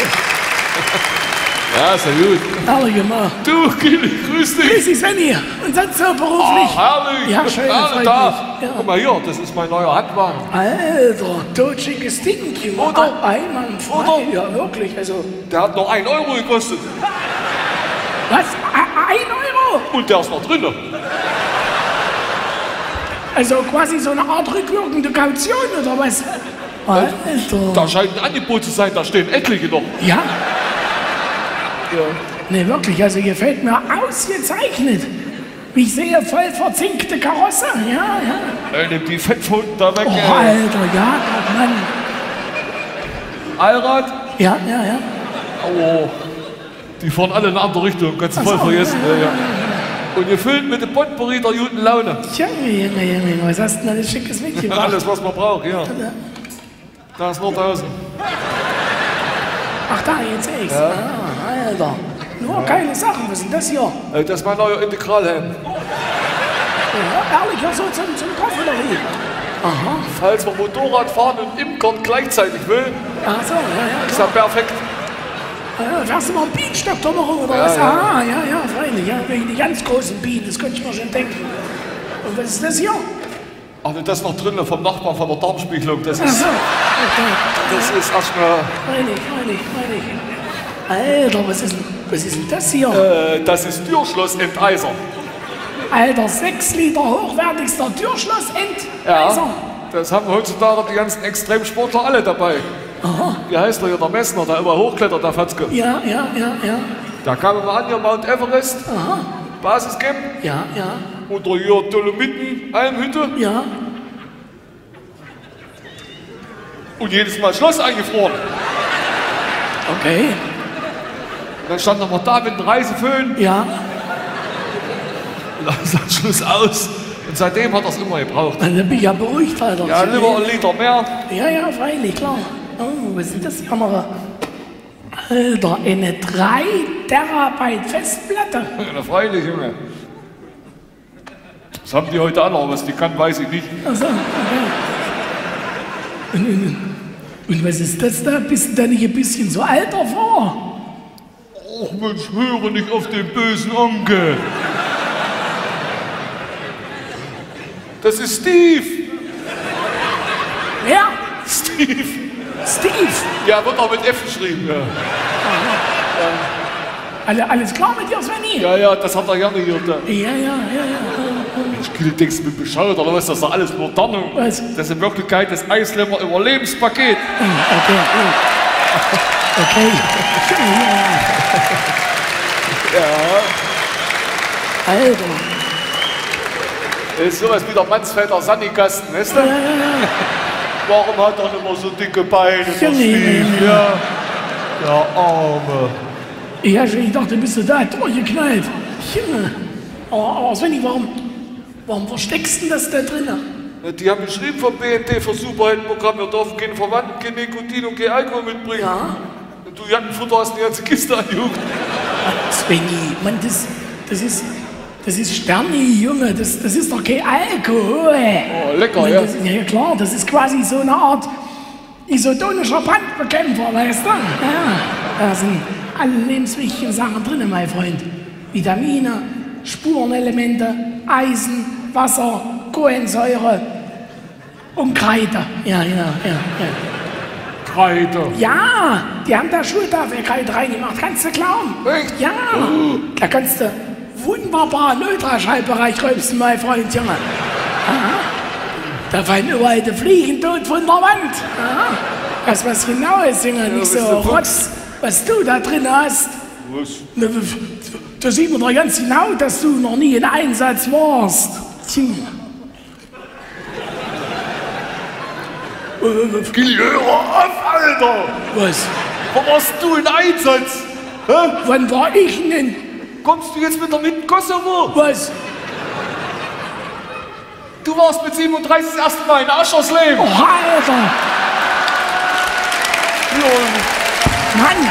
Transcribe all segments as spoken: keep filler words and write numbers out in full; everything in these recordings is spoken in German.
Ja, ist ja gut. Herrlich gemacht. Du, Kili, grüß dich. Grüß dich, Svenny. Und sonst so beruflich? Oh, herrlich. Ja, schön, Herrlich, freut da. mich. Ja. Guck mal hier, das ist mein neuer Handwagen. Alter, totschickes Ding, Junge. Oder? Einwandfrei. Oder? Ja, wirklich, also... Der hat noch ein Euro gekostet. Was? A- Ein Euro? Und der ist noch drin. Also quasi so eine Art rückwirkende Kaution, oder was? Alter. Da scheint ein Angebot zu sein, da stehen etliche noch. Ja? Ja. Ne, wirklich, also gefällt mir ausgezeichnet. Wie ich sehe, voll verzinkte Karosse. Ja, ja. Äh, nimm die Fettpfoten da weg. Oh, ey. Alter, ja, Mann. Allrad. Ja, ja, ja. Oh, die fahren alle in eine andere Richtung, ganz voll so, vergessen. ja, Ja, ja. Und gefüllt mit dem Potpourri der guten Laune. Junge, Junge, Junge, was hast du denn alles Schickes mitgebracht? Alles, was man braucht, ja. Da ist Nordhausen. Ach, da, jetzt sehe ich's. Ja. Ah, Alter. Nur geile Sachen, was ist denn das hier? Äh, Das ist mein neuer Integralhelm. Ja, ehrlich, ja, so zum, zum Kaffee. Aha. Falls man Motorrad fahren und imkern gleichzeitig will, Ach so, ja, ja. ist er perfekt. Ja, fährst du mal einen Bienenstock drumherum oder Ja, was? ja. Ah, ja, ja, freilich, ja, wegen die ganz großen Bienen, das könnte ich mir schon denken. Und was ist das hier? Ach, das ist noch drin vom Nachbarn von der Darmspiegelung. Das Ach ist, so, okay. das ist erstmal. Freilich, freilich, freilich. Alter, was ist denn, was ist denn das hier? Äh, das ist Türschlossenteiser. Alter, sechs Liter hochwertigster Türschloss, End. Ja, Also, das haben heutzutage die ganzen Extremsportler alle dabei. aha. Wie heißt der hier, der Messner, der immer hochklettert, der Fatzke. Ja, ja, ja, ja. Da kam immer an, hier Mount Everest, Aha. Basiscamp, Ja, ja, oder hier Dolomiten, Almhütte. ja. Und jedes Mal Schloss eingefroren. Okay. Und dann stand noch mal da mit dem Reiseföhn. Ja. Und dann ist das Schluss aus. Und seitdem hat er es immer gebraucht. Dann bin ich ja beruhigt, Alter. Ja, lieber ein Liter mehr. Ja, ja, freilich, klar. Oh, was ist das hier noch? Alter, eine drei Terabyte Festplatte. Ja, freilich, Junge. Das haben die heute alle, aber was die kann, weiß ich nicht. Achso, okay. Und, und, und was ist das da? Bist du da nicht ein bisschen so alt davor? Och Mensch, höre nicht auf den bösen Onkel. Das ist Steve. Wer? Steve. Steve. Ja, wird auch mit F geschrieben. Ja, Alle, alles klar mit dir, Svenny? ja, ja, das hat er gerne hier. Da. Ja, ja, ja, ja. Ich denkst du mit bescheuert oder was? Das ist doch alles nur Tarnung. Was? Das ist in Wirklichkeit das Eislämmer Überlebenspaket. Okay, gut. Okay. Ja. Alter. Das ist sowas wie der Mansfelder Sandikasten, weißt du? Ja, ja, ja. Warum hat er immer so dicke Beine? der Ja, Steve? nee, nee, nee. Ja. Der Arme. Ich hab schon gedacht, du bist so da durchgeknallt. Junge. Aber, aber Svenny, warum, warum versteckst du das da drinnen? Ja, die haben geschrieben vom B N D für Superheldenprogramm, wir dürfen keine Verwandten, kein Nikotin und kein Alkohol mitbringen. Ja. Und du Jackenfutter hast die ganze Kiste angeguckt. Svenny, Mann, das, das ist, das ist Sterni, Junge, das, das ist doch kein Alkohol. Oh, lecker, Mann, ja. das, ja klar, das ist quasi so eine Art isotonischer Brandbekämpfer, weißt du? Ja, da sind alle lebenswichtigen Sachen drin, mein Freund. Vitamine, Spurenelemente, Eisen, Wasser, Kohlensäure und Kreide. Ja, ja, ja, ja. Kreide. Ja, die haben da Schultafelkreide reingemacht, kannst du glauben? Echt? Ja, da kannst du wunderbar in Ultraschallbereich rülpsen, mein Freund, Junge. Aha. Da fallen überall die Fliegen tot von der Wand. Aha. Das was genau ist, Junge, nicht bist so du Rotz, was du da drin hast. Was? Da, da sieht man doch ganz genau, dass du noch nie in Einsatz warst. Junge. Gilly, hör auf, Alter! Was? Wo warst du in Einsatz? Hä? Wann war ich denn? Kommst du jetzt wieder mit dem Kosovo? Was? Du warst mit siebenunddreißig das erste Mal in Aschersleben. Oh, Alter! Mann!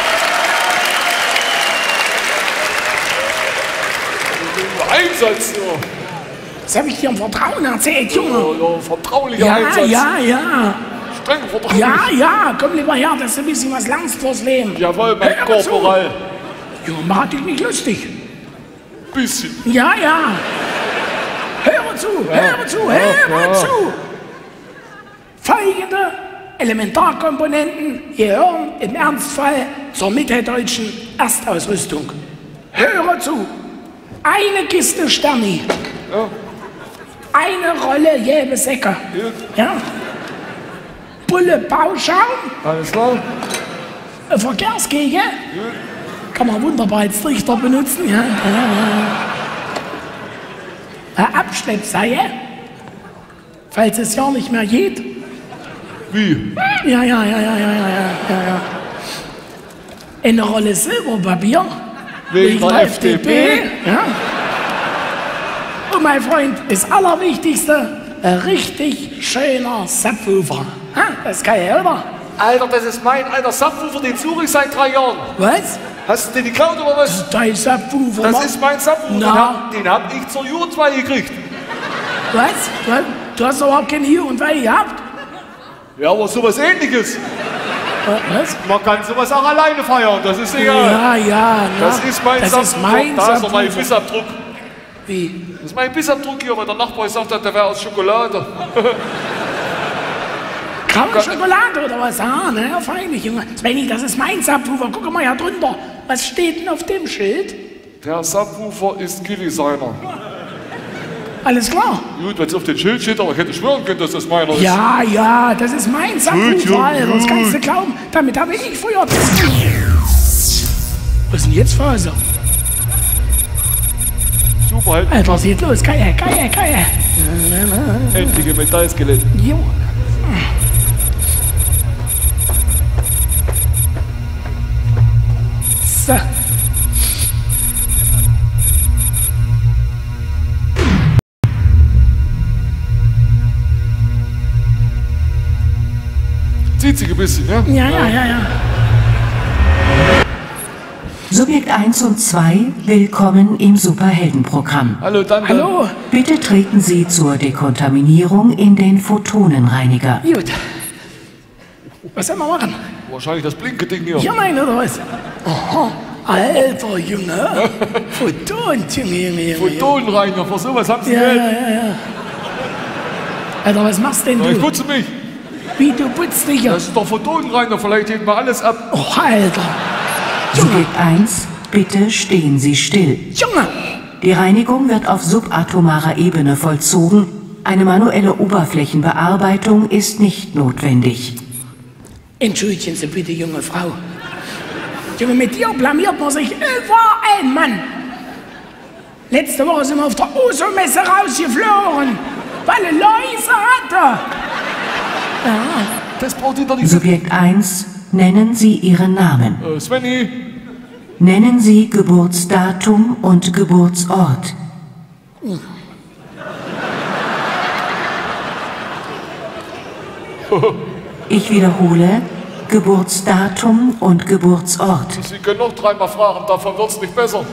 Einsatz, ja. Das habe ich dir im Vertrauen erzählt, Junge. Ja, ja, vertraulicher Ja, Einsatz. ja, ja. streng vertraglich. Ja, ja, komm lieber her, dass du ein bisschen was lernst fürs Leben. Jawohl, mein Hör zu. Korporal. Ja, mach dich nicht lustig. Bisschen. Ja, ja. Höre zu, höre zu, höre ja. zu. Folgende Elementarkomponenten gehören im Ernstfall zur mitteldeutschen Erstausrüstung. Höre zu. Eine Kiste Sterni. Ja. Eine Rolle gelbe Säcke. Ja. Bulle Bauschaum. Alles klar. Eine Verkehrskegel. Kann man wunderbar als Trichter benutzen. Ja. Eine Abschleppseil. Falls es ja nicht mehr geht. Wie? Ja, ja, ja, ja, ja, ja, ja, ja. Eine Rolle Silberpapier. Wegen der F D P. Ja. Und mein Freund, das Allerwichtigste, ein richtig schöner Subwoofer. Ha, das ist geil, oder? Alter, das ist mein alter Subwoofer, den suche ich seit drei Jahren. Was? Hast du den geklaut oder was? Dein Subwoofer? Das Mann. ist mein Subwoofer. Na. Den hab ich zur Jugendweihe gekriegt. Was? Du, du hast überhaupt keine Hier und Weil gehabt? Ja, aber sowas Ähnliches. Was? Man kann sowas auch alleine feiern, das ist egal. Ja, ja, na. Das ist mein das Subwoofer. ist mein Da ist noch mein Subwoofer. Bissabdruck. Wie? Das ist mein Bissabdruck hier, weil der Nachbar gesagt hat, der wäre aus Schokolade. Graue Schokolade oder was? Ah, na, feindlich, Junge. Svenny, das ist mein Subwoofer. Guck mal hier drunter. Was steht denn auf dem Schild? Der Subwoofer ist Gilly-Seiner. Alles klar? Gut, wenn es auf dem Schild steht, aber ich hätte schwören können, dass das meiner ist. Ja, ja, das ist mein Subwoofer, Junge, Alter. Das kannst du glauben. Damit habe ich früher... Was ist denn jetzt Phase? Super, halt. Alter, was geht los? Geil, geil, geil. Endliche Metallskelett. Jo. So. Zieht sich ein bisschen, ja? Ja, ja, ja, ja. Subjekt eins und zwei, willkommen im Superheldenprogramm. Hallo, danke. Hallo. Bitte treten Sie zur Dekontaminierung in den Photonenreiniger. Gut. Was sollen wir machen? Wahrscheinlich das blinke Ding hier. Hier mein oder was? Aha. Alter Junge. Photon, Junge, Junge, Junge. Photonenreiniger, für sowas haben Sie Ja, Geld. ja, ja, ja. Alter, was machst denn Ich du? putze mich. Wie, du putzt dich ja? Das ist doch Photonenreiniger, vielleicht geht mal alles ab. Oh, Alter. Subjekt eins, bitte stehen Sie still. Junge. Die Reinigung wird auf subatomarer Ebene vollzogen. Eine manuelle Oberflächenbearbeitung ist nicht notwendig. Entschuldigen Sie bitte, junge Frau. Junge, mit dir blamiert man sich überall, Mann. Letzte Woche sind wir auf der Oso-Messe rausgeflogen, weil er Läuse hatte. Ja. Das braucht hinter die Subjekt eins, nennen Sie Ihren Namen. äh, Svenny. Nennen Sie Geburtsdatum und Geburtsort. Ich wiederhole, Geburtsdatum und Geburtsort. Sie können noch dreimal fragen, davon wird es nicht besser.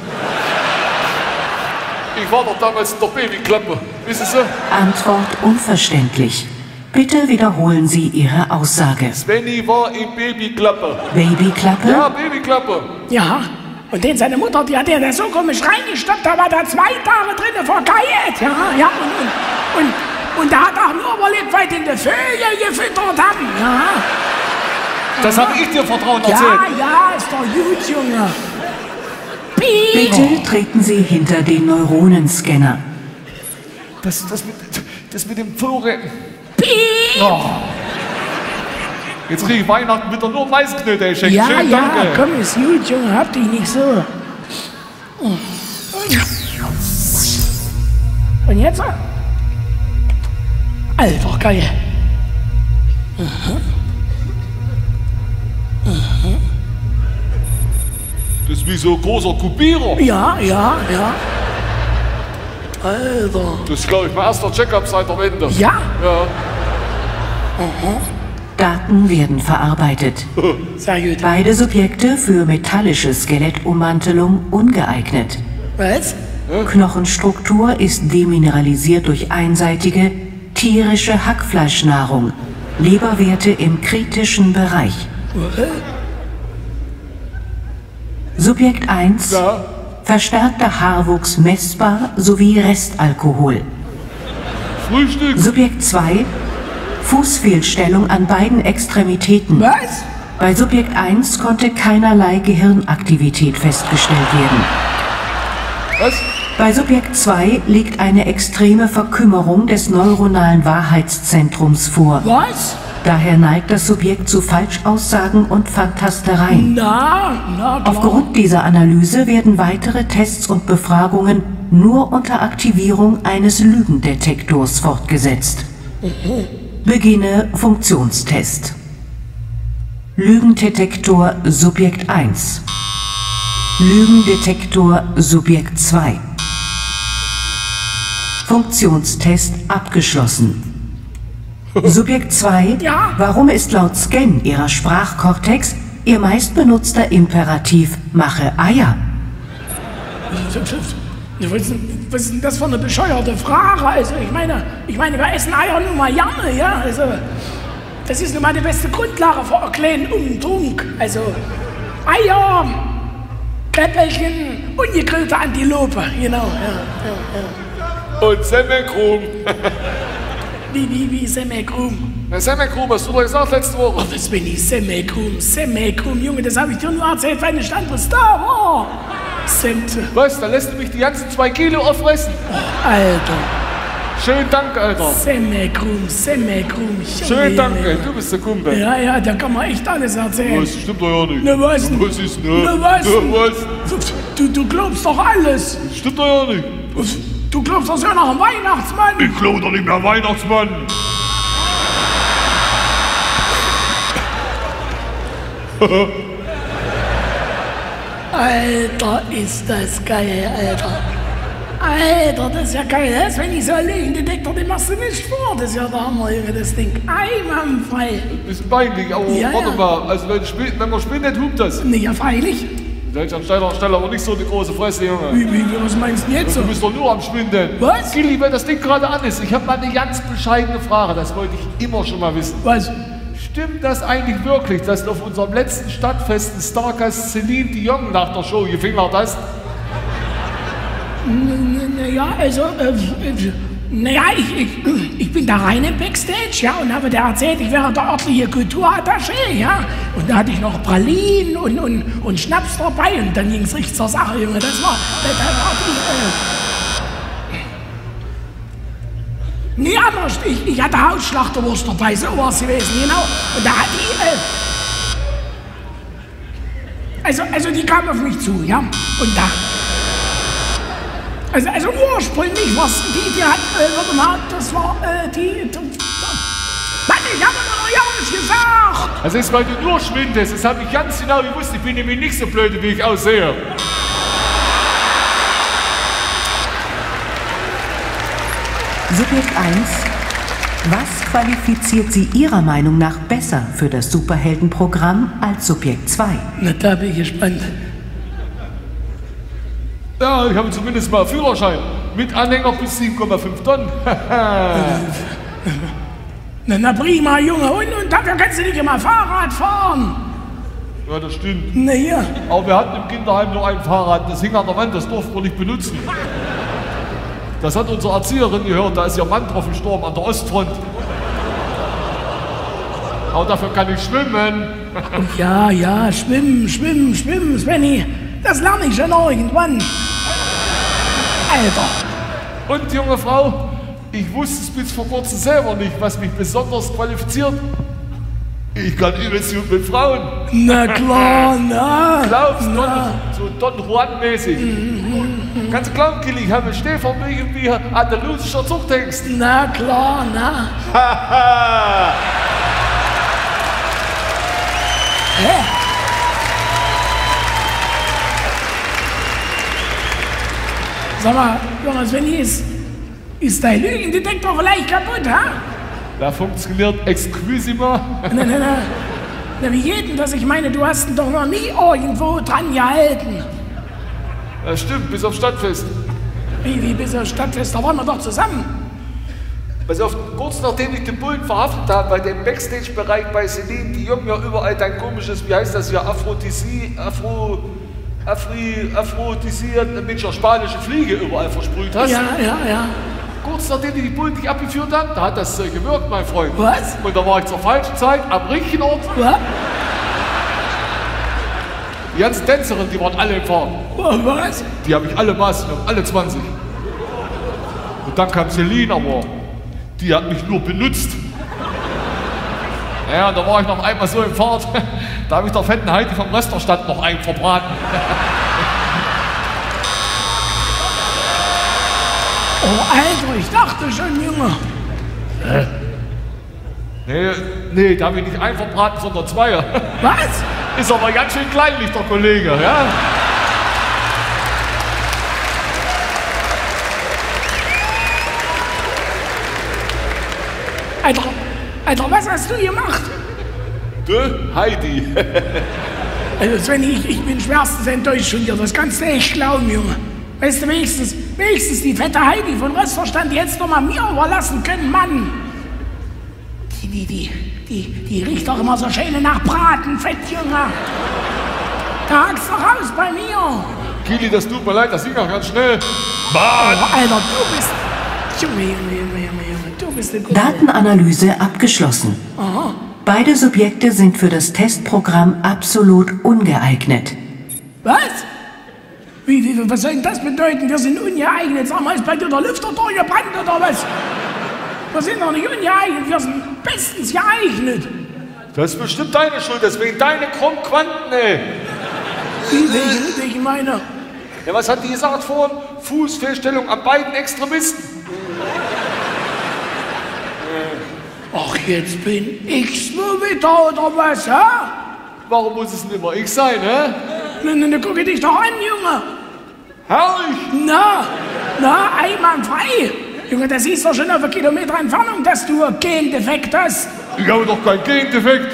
Ich war doch damals in der Babyklappe. Wissen Sie? Antwort unverständlich. Bitte wiederholen Sie Ihre Aussage. Svenny war in Babyklappe. Babyklappe? Ja, Babyklappe. Ja. Und den seine Mutter, die hat den da so komisch reingestoppt, da war da zwei Tage drinnen vergeilt. Ja, ja. Und, und, und, und da hat auch nur überlebt, weil den die Vögel gefüttert haben. Ja. Das habe ich dir vertrauen Ja, erzählt. ja, ist doch gut, Junge. Piep. Bitte treten Sie hinter den Neuronenscanner. Das, das, mit, das mit dem Vorrennen. Piep. Oh. Jetzt kriege ich Weihnachten wieder nur Weißknödel geschenkt. Ja, Schönen ja, Dank. ey. komm, ist gut, Junge, hab dich nicht so. Und jetzt? Alter, geil. Das ist wie so ein großer Kopierer. Ja, ja, ja. Alter. Das ist, glaube ich, mein erster Check-up seit der Wende. Ja? Ja. Daten werden verarbeitet. Sehr gut. Beide Subjekte für metallische Skelettummantelung ungeeignet. Was? Knochenstruktur ist demineralisiert durch einseitige tierische Hackfleischnahrung. Leberwerte im kritischen Bereich. Subjekt eins. Ja. Verstärkter Haarwuchs messbar sowie Restalkohol. Frühstück. Subjekt zwei. Fußfehlstellung an beiden Extremitäten. Was? Bei Subjekt eins konnte keinerlei Gehirnaktivität festgestellt werden. Was? Bei Subjekt zwei liegt eine extreme Verkümmerung des neuronalen Wahrheitszentrums vor. Was? Daher neigt das Subjekt zu Falschaussagen und Fantastereien. Na, na klar. Aufgrund dieser Analyse werden weitere Tests und Befragungen nur unter Aktivierung eines Lügendetektors fortgesetzt. Beginne Funktionstest. Lügendetektor Subjekt eins. Lügendetektor Subjekt zwei. Funktionstest abgeschlossen. Subjekt zwei. Ja? Warum ist laut Scan Ihrer Sprachkortex Ihr meistbenutzter Imperativ mache Eier? Was ist, denn, was ist denn das für eine bescheuerte Frage? Also ich meine, ich meine, wir essen Eier nun mal gerne, ja? Also, das ist nun mal die beste Grundlage für einen kleinen Umtrunk. Also, Eier, Käppelchen und gegrillte Antilope, genau, ja, ja, ja. Und Semmelkrumm. Wie, wie, wie Semmelkrumm? Na, Semmelkrumm, hast du doch gesagt letzte Woche. Oh, das bin ich, Semmelkrumm, Semmelkrumm, Junge, das habe ich dir nur erzählt, weil ich stand, was da war. Semte. Was, da lässt du mich die ganzen zwei Kilo auffressen? Alter. Schönen Dank, Alter. Semmelkrumm, Semmelkrumm. Schönen Dank, ey. Du bist der Kumpel. Ja, ja, da kann man echt alles erzählen. Das stimmt doch ja nicht. Na was? Was ist ne? Na was? Na was? Du, du glaubst doch alles. Das stimmt doch ja nicht. Du glaubst doch so nach dem Weihnachtsmann. Ich glaube doch nicht mehr Weihnachtsmann. Alter, ist das geil, Alter. Alter, das ist ja geil. Das, wenn ich so einen Lügendetektor, den machst du nicht vor. Das ist ja der Hammer, Junge, das Ding. Einwandfrei. Das ist peinlich, aber Ja, warte ja. mal. Also wenn, spiel, wenn man spinnt, hupt das. Nee, ja, freilich. Deutschland Steiner Stelle aber nicht so eine große Fresse, Junge. Wie, wie, was meinst du denn jetzt so? Du bist doch nur am Schwinden. Was? Gilli, wenn das Ding gerade an ist, ich habe mal eine ganz bescheidene Frage, das wollte ich immer schon mal wissen. Was? Stimmt das eigentlich wirklich, dass auf unserem letzten Stadtfest ein Stargast Celine Dion nach der Show gefingert hast? Naja, also, äh, äh, naja, ich, ich, ich bin da rein im Backstage, ja, und habe der erzählt, ich wäre der örtliche Kulturattaché, ja. Und da hatte ich noch Pralinen und, und, und Schnaps dabei und dann ging es richtig zur Sache, Junge. Das war, das, das war die, äh Nee, anders, ich, ich hatte Hausschlachterwurst dabei, so war es gewesen, genau. Und da hat die, äh also, also die kam auf mich zu, ja, und da... Also, also ursprünglich, was die, die hat, äh, warte mal, das war, äh, die, die, die Mann, ich habe doch ja nicht gesagt! Also ist, weil du nur schwindest, das habe ich ganz genau gewusst, ich bin nämlich nicht so blöd, wie ich aussehe. Subjekt eins. Was qualifiziert Sie Ihrer Meinung nach besser für das Superheldenprogramm als Subjekt zwei? Na, da bin ich gespannt. Ja, ich habe zumindest mal Führerschein. Mit Anhänger bis sieben Komma fünf Tonnen. Na, na prima, Junge, und, und dafür kannst du nicht immer Fahrrad fahren. Ja, das stimmt. Na hier. Aber wir hatten im Kinderheim nur ein Fahrrad, das hing an der Wand, das durften wir nicht benutzen. Das hat unsere Erzieherin gehört, da ist ihr Mann drauf gestorben an der Ostfront. Aber dafür kann ich schwimmen. Ja, ja, schwimmen, schwimmen, schwimmen, Svenny. Das lerne ich schon irgendwann. Alter. Und, junge Frau, ich wusste es bis vor kurzem selber nicht, was mich besonders qualifiziert. Ich kann übelst gut mit Frauen. Na klar, na. Glaubst du, na. so Don Juan-mäßig. Kannst du glauben, Killy, ich habe steh vor mir wie andalusischer Zuchttext. Na klar, na. Haha! Hä? Sag mal, Jonas, Svenny, ist, ist dein Lügendetektor vielleicht kaputt, ha? Da funktioniert exquisima. Na, na, na. Na, wie geht denn das? Ich meine, du hast ihn doch noch nie irgendwo dran gehalten. Das stimmt, bis aufs Stadtfest. Wie, wie bis aufs Stadtfest? Da waren wir doch zusammen. Pass auf, kurz nachdem ich den Bullen verhaftet habe, bei dem Backstage-Bereich bei Celine, die Jungen ja überall dein komisches, wie heißt das hier, Aphrodisi, Afro, Afri, Aphrodisiert mit der spanischen Fliege überall versprüht hast. Ja, ja, ja. Kurz nachdem die Bullen dich abgeführt haben, da hat das äh, gewirkt, mein Freund. Was? Und da war ich zur falschen Zeit am richtigen Ort. Was? Die ganzen Tänzerinnen, die waren alle im Fahren. Was? Die habe ich alle Maßen genommen, alle zwanzig. Und dann kam Celine, aber die hat mich nur benutzt. Ja, und da war ich noch einmal so im Fahrt, da habe ich der fetten Heidi vom Restaurant noch einen verbraten. Oh, Alter, ich dachte schon, Junge. Hä? Nee, nee, da habe ich nicht einen verbraten, sondern zwei. Was? Ist aber ganz schön kleinlich, der Kollege, ja? Alter, Alter, was hast du gemacht? Du, Heidi. Also Sven, ich, ich bin schwerstens enttäuscht von dir, das kannst du echt glauben, Junge. Weißt du, wenigstens, wenigstens die fette Heidi von Röstverstand, die hättest du mal mir überlassen können, Mann. Die, die, die, die, die riecht doch immer so schön nach Bratenfett, Junge. Da hackst du raus bei mir. Kili, das tut mir leid, das ging auch ganz schnell. Oh, Alter, du bist... Junge, Junge, Junge, Junge, Junge, du bist ein guter... Datenanalyse abgeschlossen. Aha. Beide Subjekte sind für das Testprogramm absolut ungeeignet. Was? Wie, wie, was soll denn das bedeuten? Wir sind ungeeignet. Sag mal, ist bei dir der Lüfter durchgebrannt oder was? Wir sind doch nicht ungeeignet, wir sind bestens geeignet. Das ist bestimmt deine Schuld, deswegen deine Krummquanten, ey. Wie, welche, welche meine? Ja, was hat die gesagt vorhin? Fußfehlstellung an beiden Extremisten. Ach, jetzt bin ich's nur wieder, oder was, hä? Warum muss es denn immer ich sein, hä? Na, na, na, guck dich doch an, Junge. Herrlich! Na, na, einwandfrei. Junge, das siehst du schon auf eine Kilometer Entfernung, dass du einen Gendefekt hast. Ich habe doch keinen Gendefekt.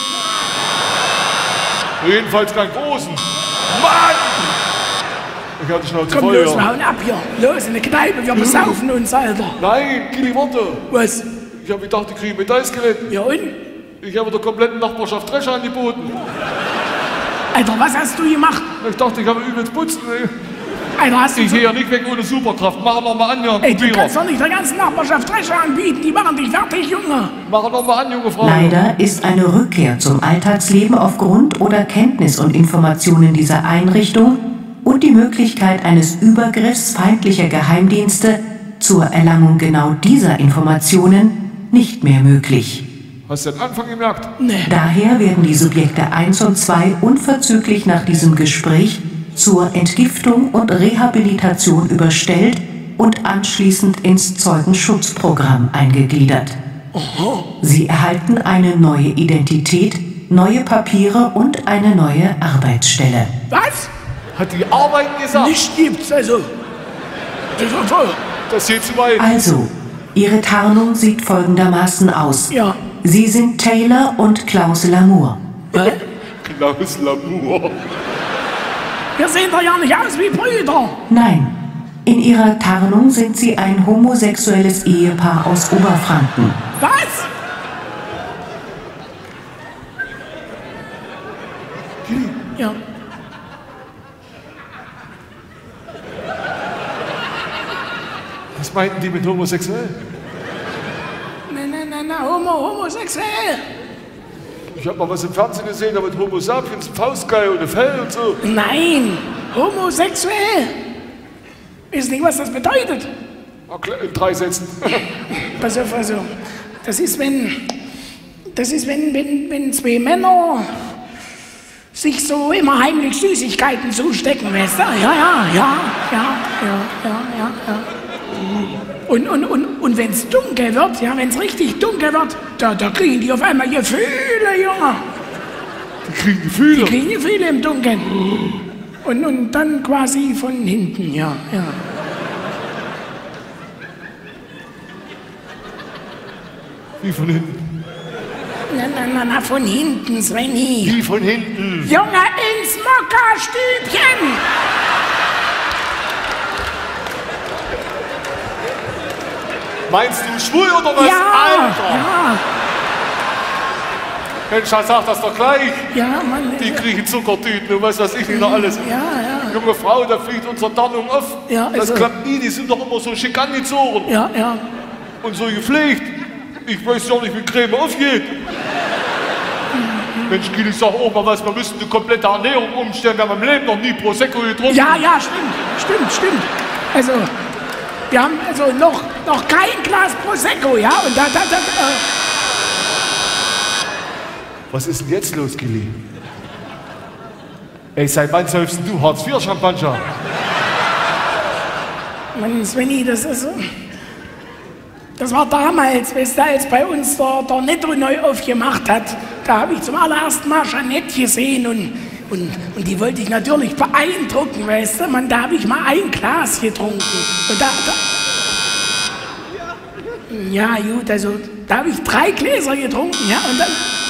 Jedenfalls keinen großen. Mann! Ich hatte Schnauze Komm, voll, los, ja. wir hauen ab hier. Los, in die Kneipe, wir besaufen uns, Alter. Nein, Kili, warte. Was? Ich habe gedacht, ich kriege Metallskelett. Ja und? Ich habe der kompletten Nachbarschaft Drescher angeboten. Alter, was hast du gemacht? Ich dachte, ich habe übelst putzen. Ey. Alter, hast du Ich so... gehe ja nicht weg ohne Superkraft. Mach noch mal an, ja. Ey, du Kopierer. kannst doch nicht der ganzen Nachbarschaft Drescher anbieten. Die machen dich fertig, Junge. Mach noch mal an, junge Frau. Leider ist eine Rückkehr zum Alltagsleben aufgrund oder Kenntnis und Informationen dieser Einrichtung und die Möglichkeit eines Übergriffs feindlicher Geheimdienste zur Erlangung genau dieser Informationen nicht mehr möglich. Hast du den Anfang gemerkt? Nee. Daher werden die Subjekte eins und zwei unverzüglich nach diesem Gespräch zur Entgiftung und Rehabilitation überstellt und anschließend ins Zeugenschutzprogramm eingegliedert. Sie erhalten eine neue Identität, neue Papiere und eine neue Arbeitsstelle. Was? Hat die Arbeiten gesagt? Nicht gibt's, also. Das ist toll. Das geht zu weit. Also, Ihre Tarnung sieht folgendermaßen aus. Ja. Sie sind Taylor und Klaus Lamour. Was? Klaus Lamour. Wir sehen doch ja nicht aus wie Brüder. Nein, in Ihrer Tarnung sind Sie ein homosexuelles Ehepaar aus Oberfranken. Was? Ja. Was meinten die mit homosexuell? Na, na, na, na, homo, homosexuell. Ich habe mal was im Fernsehen gesehen, da mit Homo sapiens, Faustgeil und eine Fell und so. Nein, homosexuell. Wisst nicht, was das bedeutet? Erklär- In drei Sätzen. Pass auf, also, das ist, wenn, das ist, wenn, wenn, wenn zwei Männer sich so immer heimlich Süßigkeiten zustecken, weißt du? Ja, ja, ja, ja, ja, ja, ja, ja. Und, und, und, und wenn es dunkel wird, ja, wenn es richtig dunkel wird, da, da kriegen die auf einmal Gefühle, Junge. Die kriegen Gefühle. Die kriegen Gefühle im Dunkeln. Und, und dann quasi von hinten, ja, ja. Wie von hinten? Na, na, na, na, von hinten, Svenny. Wie von hinten? Junge, ins Mokka-Stübchen! Meinst du schwul oder was? Ja, Alter! ja, Mensch, er sagt das doch gleich. ja, Mann. Die kriegen Zuckertüten und was weiß ich nicht noch alles. Ja, ja, Junge Frau, da fliegt unsere Tarnung auf. Ja, das also- klappt nie, die sind doch immer so schick angezogen ja, ja. und so gepflegt. Ich weiß ja nicht, wie Creme aufgeht. Mensch, Kiel, ich sag auch mal was, wir müssen die komplette Ernährung umstellen. Wir haben im Leben noch nie Prosecco getrunken. Ja, ja, stimmt, stimmt, stimmt. Also, wir haben also noch, noch kein Glas Prosecco, ja? Und da, da, da, äh, Was ist denn jetzt los, Kili? Ey, seit wann säufst du Hartz vier Champagner? Mann, Svenny, das ist so. Das war damals, weißt du, als bei uns der, der Netto neu aufgemacht hat. Da habe ich zum allerersten Mal Jeanette gesehen und, und, und die wollte ich natürlich beeindrucken, weißt du. Man, da habe ich mal ein Glas getrunken. Und da, da, ja, gut, also da habe ich drei Gläser getrunken, ja, und dann.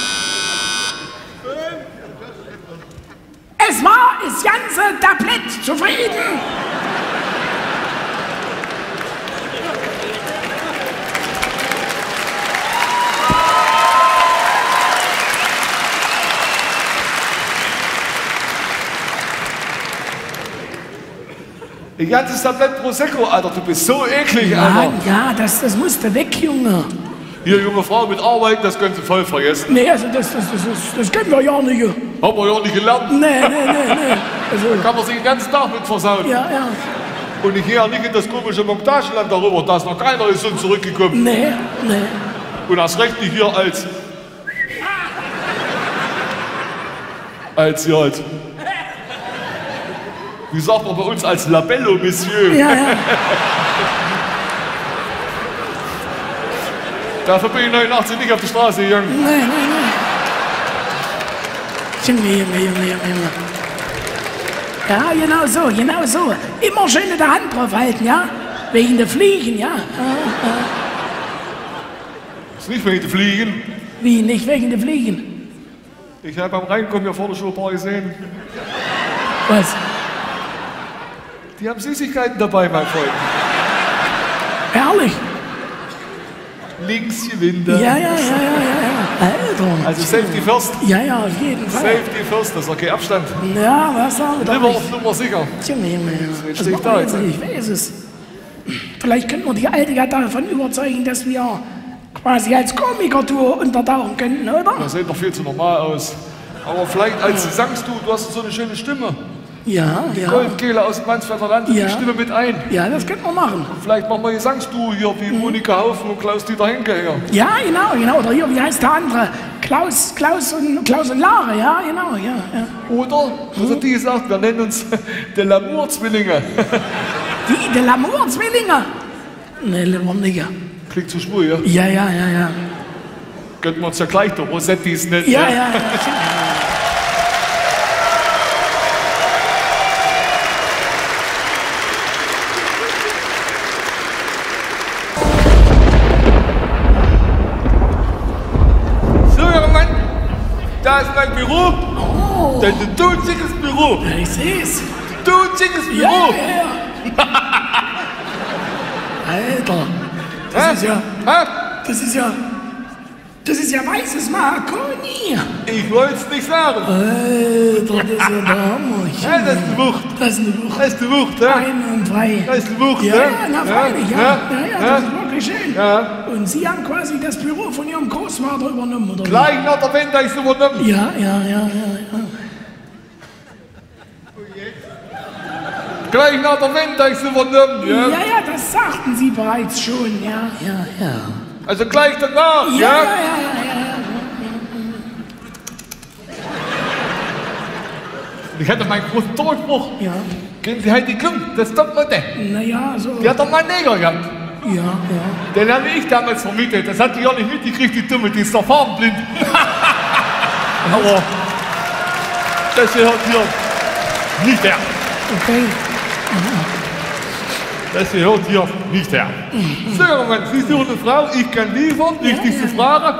Es war das ganze Tablett zufrieden. Ein ganzes Tablett Prosecco, Alter, du bist so eklig, Ja, Alter. ja, das, das musste weg, Junge. Hier, junge Frau mit Arbeit, das können Sie voll vergessen. Nee, also das, das, das, das, das kennen wir ja nicht. Haben wir ja nicht gelernt. Nee, nee, nee, nee. Also, Kann man sich den ganzen Tag mit versauen. ja, ja. Und ich gehe ja nicht in das komische Montageland darüber, da ist noch keiner ist uns zurückgekommen. Nee, nee. Und das recht nicht hier als... Als hier als... Wie sagt man bei uns als Labello, Monsieur? Ja, ja. Dafür bin ich neunundachtzig nicht auf die Straße gegangen. Nee, nee, nee. Junge, Junge, Junge, Junge, Junge. Ja, genau so, genau so. Immer schön in der Hand drauf halten, ja? Wegen der Fliegen, ja? Ist nicht wegen den Fliegen. Wie, nicht wegen der Fliegen? Ich habe beim Reinkommen hier vorne schon ein paar gesehen. Was? Die haben Süßigkeiten dabei, mein Freund. Ehrlich? Links gewinnt er. Ja, ja, ja, ja, ja, ja. Alter. Also Safety first. Ja, ja, auf jeden Fall. Safety first, das ist okay, Abstand. Ja, was sagen wir da? Nimmer auf Nummer sicher. Junge, Junge, Junge. Jetzt Das stehe ich machen da wir jetzt. jetzt nicht, ich weiß es. Vielleicht könnten wir die Alte ja davon überzeugen, dass wir quasi als Komiker-Tour untertauchen könnten, oder? Das sieht doch viel zu normal aus. Aber vielleicht als Gesangst du, du hast so eine schöne Stimme. Ja, ja. Goldkehle aus dem Mansfelder Land, Ja. die Stimme mit ein. Ja, das könnten wir machen. Vielleicht machen wir Gesangsduo hier wie Monika Haufen und Klaus-Dieter Henke hier. Ja, genau, genau. Oder hier, wie heißt der andere? Klaus, Klaus und, Klaus und Lara, ja, genau, ja. ja. Oder, was hat die gesagt, wir nennen uns De Lamour-Zwillinge. Die, die Lamour-Zwillinge? Nee, lieber nicht. Klingt zu schwul, ja? Ja, ja, ja, ja. Könnten wir uns ja gleich die Rosettis nennen. Ja, ja, ja. So, junger Mann, da ist mein Büro. Oh. Das ist ein todsiches Büro. Ich seh's. Todsiches Ja, Büro. ja, ja. Alter, das Hä? ist ja, Hä? das ist ja, das ist ja weißes Mahagoni. Ich wollte es nicht sagen. Alter, das ist ja der Hammer. Ja, das ist eine Wucht. Das ist eine Wucht. Das ist eine Wucht, ja? Einwandfrei. Das ist eine Wucht, Ja, ja? ja, na freilich, ja. Ja, ja, das ist wirklich schön. Ja. Und Sie haben quasi das Büro von Ihrem Großvater übernommen, oder? wie? Gleich nach der Wende ist übernommen. Ja, ja, ja, ja, ja. Gleich nach der Wende ist übernommen, ja? Ja, ja, das sagten Sie bereits schon, ja, ja, ja. Also gleich danach, Ja, ja? ja, ja, ja, ja. Ich hatte meinen großen Durchbruch. Ja, Gehen Sie halt die Klum, das ist Topmodell. naja, so. Die hat doch mal einen Neger gehabt. Ja, ja. Den habe ich damals vermittelt. Das hat die ja nicht mitgekriegt, die Dumme, die ist doch farbenblind. Aber das gehört hier nicht her. Okay. Das gehört hier nicht her. So, junger Mann, Sie suchen eine Frau, ich kann liefern, wichtigste Frage.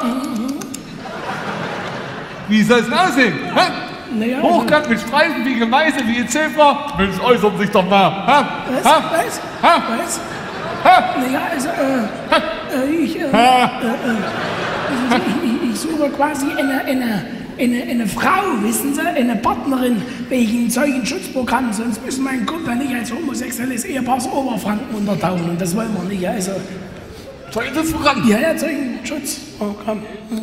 Wie soll es denn aussehen? Hä? Naja, Hochkant mit Streifen wie Gemeise, wie ein Zebra. Mensch, äußern sich doch mal. Hä? Was? Hä? Was? Hä? Was? Naja, also, äh, äh, ich, äh, äh, äh, also ich, ich suche quasi eine, eine, eine, eine Frau, wissen Sie, eine Partnerin wegen Zeugenschutzprogramm, sonst müssen mein Kumpel nicht als homosexuelles Ehepaar aus Oberfranken untertauchen und das wollen wir nicht, also... Zeugenschutzprogramm? Ja, ja, Zeugenschutzprogramm.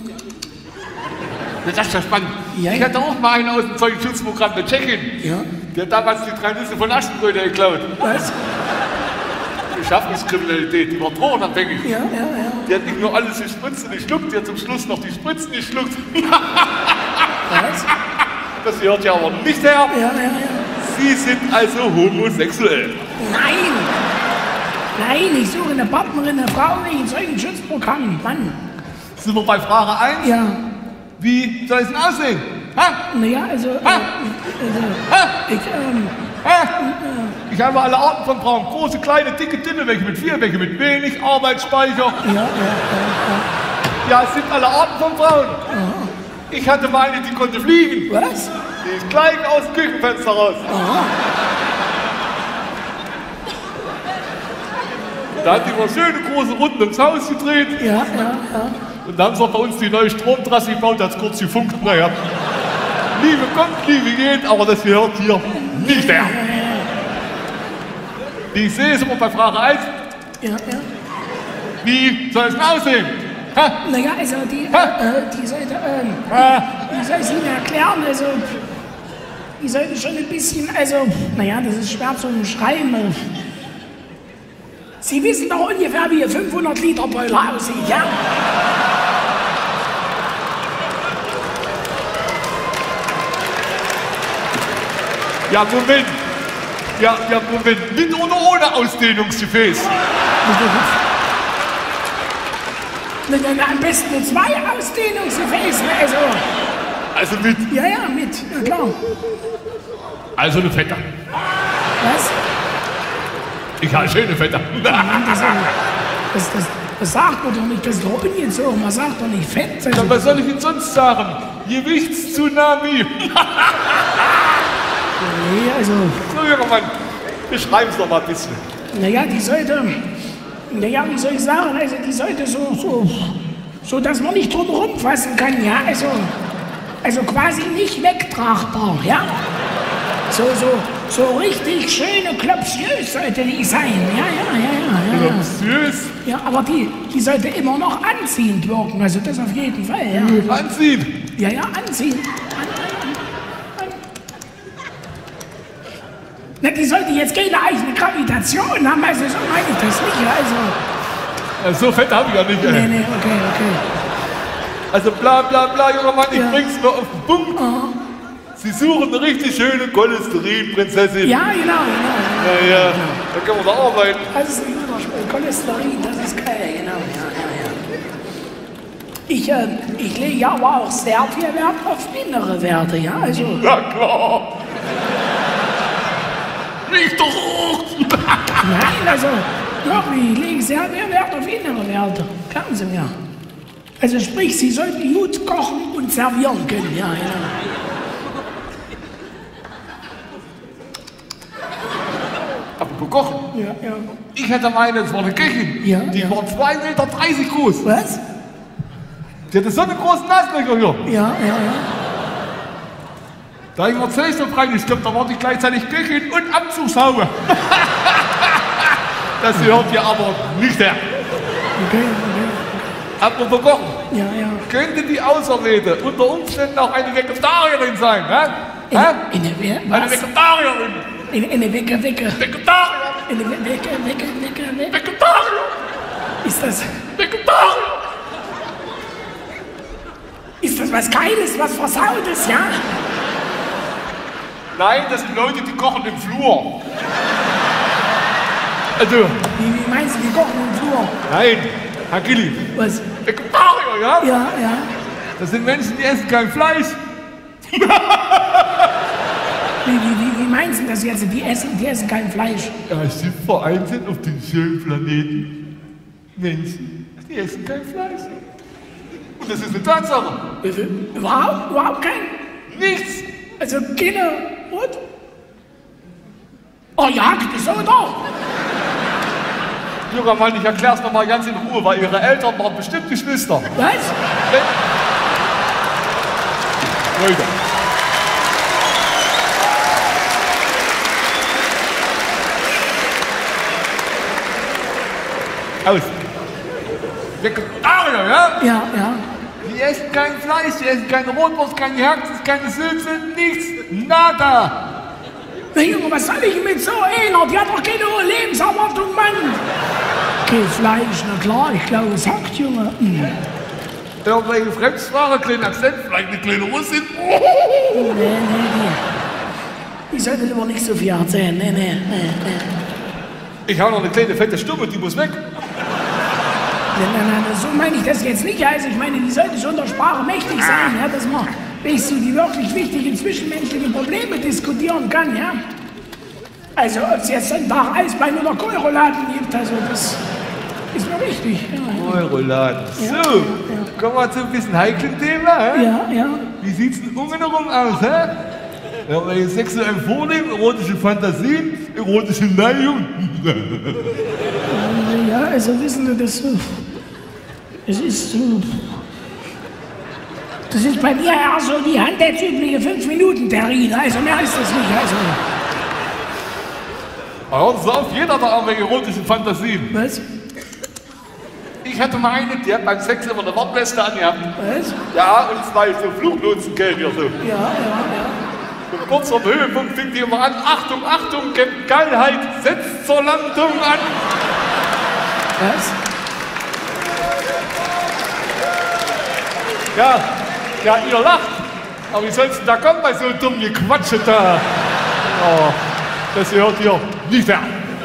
Das ist ja spannend. Ja, ich ja. hatte auch mal einen aus dem Zeugenschutzprogramm, eine Tschechin. Ja. Der hat damals die drei Nüsse von Aschenbrödel geklaut. Was? Beschaffungskriminalität, die war drogenabhängig. Ja, ja, ja. Die hat nicht nur alles die Spritzen geschluckt, die hat zum Schluss noch die Spritzen geschluckt. Was? Das hört ja aber nicht her. Ja, ja, ja. Sie sind also homosexuell. Nein! Nein, ich suche eine Partnerin, eine Frau wegen Zeugenschutzprogramm. Mann. Sind wir bei Frage eins? Ja. Wie soll es denn aussehen? Ha? Naja, also, äh, Ha? also ich, ähm, Ha? Ich habe alle Arten von Frauen. Große, kleine, dicke, dünne, welche mit viel, welche mit wenig, Arbeitsspeicher. ja, ja, ja, Ja, es sind alle Arten von Frauen. Ich hatte mal eine, die konnte fliegen. ja. Was? Die ist gleich aus dem Küchenfenster raus. Da hat die mal schöne große Runden ums Haus gedreht. Ja, ja, ja. Und dann haben sie bei uns die neue Stromtrasse gebaut, hat es kurz gefunkt. Naja, Liebe kommt, Liebe geht, aber das gehört hier nicht her. Wie ich sehe, sind wir bei Frage eins. Ja, ja. Wie soll es denn aussehen? Ha? Naja, also die, Ha? äh, die sollte, ähm, Ha? wie soll ich es Ihnen erklären, also, die sollte schon ein bisschen, also, naja, das ist schwer zu beschreiben. Sie wissen doch ungefähr, wie Ihr fünfhundert Liter Boiler aussieht, ja? Ja, Moment. Ja, ja, Moment. Mit oder ohne Ausdehnungsgefäß? Na, na, na, am besten mit zwei Ausdehnungsgefäßen, also. Also mit. Ja, ja, mit, na klar. Also eine Fette. Was? Ich habe schöne Fette. Das, das, das, das sagt man doch nicht, das ist doch ungezogen, man sagt doch nicht fett. Also, Was soll ich Ihnen sonst sagen? Gewichtstsunami. nee, also, So, junger Mann, beschreiben Sie doch mal ein bisschen. naja, die sollte, naja, wie soll ich sagen, also die sollte so, so, so, dass man nicht drum rumfassen kann, ja, also, also quasi nicht wegtragbar, ja. So, so, so richtig schöne klopsiös sollte die sein, ja, ja, ja, ja, ja. Süß. Ja, aber die, die sollte immer noch anziehend wirken, also das auf jeden Fall, ja. Anziehen. Ja, ja, anziehen. An, an, an. Na, die sollte jetzt keine eigene Gravitation haben, also so meine ich das nicht, also. Ja, so fett habe ich ja nicht. Ey. Nee, nee, okay, okay. Also bla bla bla, junger Mann, ich Ja. bring's nur auf den Punkt. Sie suchen eine richtig schöne Cholesterinprinzessin. Ja, genau, genau. Ja, ja, da können wir da arbeiten. Das ist ein guter Spruch. Cholesterin, das ist geil, genau, ja, ja, ja. Ich, äh, ich lege aber auch sehr viel Wert auf innere Werte, ja, also. Na klar. Nicht doch hoch. Nein, also, wirklich, ich lege sehr viel Wert auf innere Werte. Glauben Sie mir. Also sprich, Sie sollten gut kochen und servieren können, ja, ja. Aber kochen. Ja, ja. Ich hatte meine, das war eine Köchin. Ja, Die ja. war zwei Meter dreißig groß. Was? Die hatte so eine große Nasenlöcher hier. Ja, ja, ja. Da ich mir Zelt so rein, ich glaube, da war die gleichzeitig Köchin und Abzugshaube. Das gehört hier aber nicht her. Okay, okay. Apropos Kochen. Ja, ja. Könnte die Auserwählte unter Umständen auch eine Vegetarierin sein, hä? In, Hä? in der Wer- Eine was? Vegetarierin. In, in der Wecke, Wecke. Vegetarier. In der Wecke, Wecke, Wecke, Wecke. Vegetarier. Ist das, Vegetarier. ist das was Geiles, was Versautes, ja? Nein, das sind Leute, die kochen im Flur. Also, Wie, wie meinst du, die kochen im Flur? nein, Herr Gilli. Was? Vegetarier, ja? Ja, ja. Das sind Menschen, die essen kein Fleisch. Wie, wie, wie, wie meinst du das jetzt? Die essen, die essen kein Fleisch. Ja, es sind vereinzelt auf dem schönen Planeten Menschen, die essen kein Fleisch. Und das ist eine Tatsache. Wie viel? Überhaupt, überhaupt kein? Nichts. Also keine, und? Oh, Jagd ist so doch. Junger Mann, ich erklär's noch mal ganz in Ruhe, weil Ihre Eltern waren bestimmt Geschwister. Was? Leute. Aus. Vegetarier, ja? Ja, ja. Die essen kein Fleisch, die essen keine Rotwurst, keine Herzen, keine Sülze, nichts, nada. Na Junge, was soll ich mit so einer? Die hat doch keine hohe Lebenserwartung, Mann. Kein Fleisch, na klar, ich glaube, es hackt, Junge. Hm. Irgendwelche Fremdsprache, kleinen Akzent, vielleicht eine kleine Russin. Nee, nee, nee. Ich sollte lieber nicht so viel erzählen. Nee, nee, nee, nee. Ich habe noch eine kleine fette Stimme, die muss weg. Nein, nein, nein, so meine ich das jetzt nicht. Also ich meine, die sollte schon der Sprache mächtig sein, ja, dass man, weißt du, die wirklich wichtigen zwischenmenschlichen Probleme diskutieren kann, ja. Also ob es jetzt einen Tag Eisbein oder Kohlrouladen gibt, also das ist mir wichtig. Ja. Kohlrouladen. Ja, So, ja, ja. kommen wir zu ein bisschen heiklen Thema, hä? Ja, ja. Wie sieht's denn untenrum aus, hä? Ja, welche sexuellen Vorlieben, erotische Fantasien, erotische Neigung. Ja, also wissen Sie, das, das ist so. Das ist bei mir eher so die handelsübliche fünf Minuten Terrine, also mehr ist das nicht. Also. Hören Sie auf, jeder hat irgendwelche erotischen Fantasien. Was? Ich hatte mal eine, die hat beim Sex immer eine Warnweste angehabt. Was? Ja, und zwei so Fluglotsenkelcher so. Ja, ja, ja. Und kurz vor dem Höhepunkt fing die immer an, Achtung, Achtung, Captain Geilheit, setzt zur Landung an. Was? Ja, ja, ihr lacht. Aber wie soll's denn da kommen bei so einem dummen Gequatsche da? Oh, das hört ihr nicht mehr.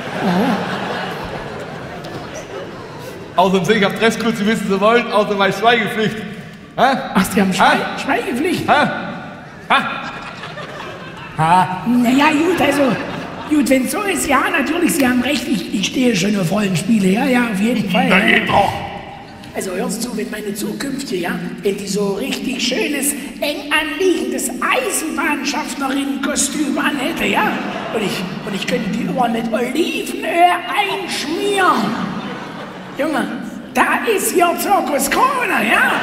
Außerdem sehe ich am Dresscode, Sie wissen, Sie wollen, außer meine Schweigepflicht. Hä? Ach, Sie haben Schwe Ha? Schweigepflicht? Ha? Ha? Ha? Naja, gut, also, gut, wenn es so ist, ja, natürlich, Sie haben recht, ich, ich stehe schon auf Rollenspiele, ja, ja, auf jeden Fall. Na, Ja. geht doch. Also hörst du, wenn meine Zukünftige, ja, wenn die so richtig schönes, eng anliegendes Eisenbahnschaffnerinnenkostüm anhätte, ja, und ich, und ich könnte die immer mit Olivenöl einschmieren. Junge, da ist hier Zirkus Krone, ja? ja.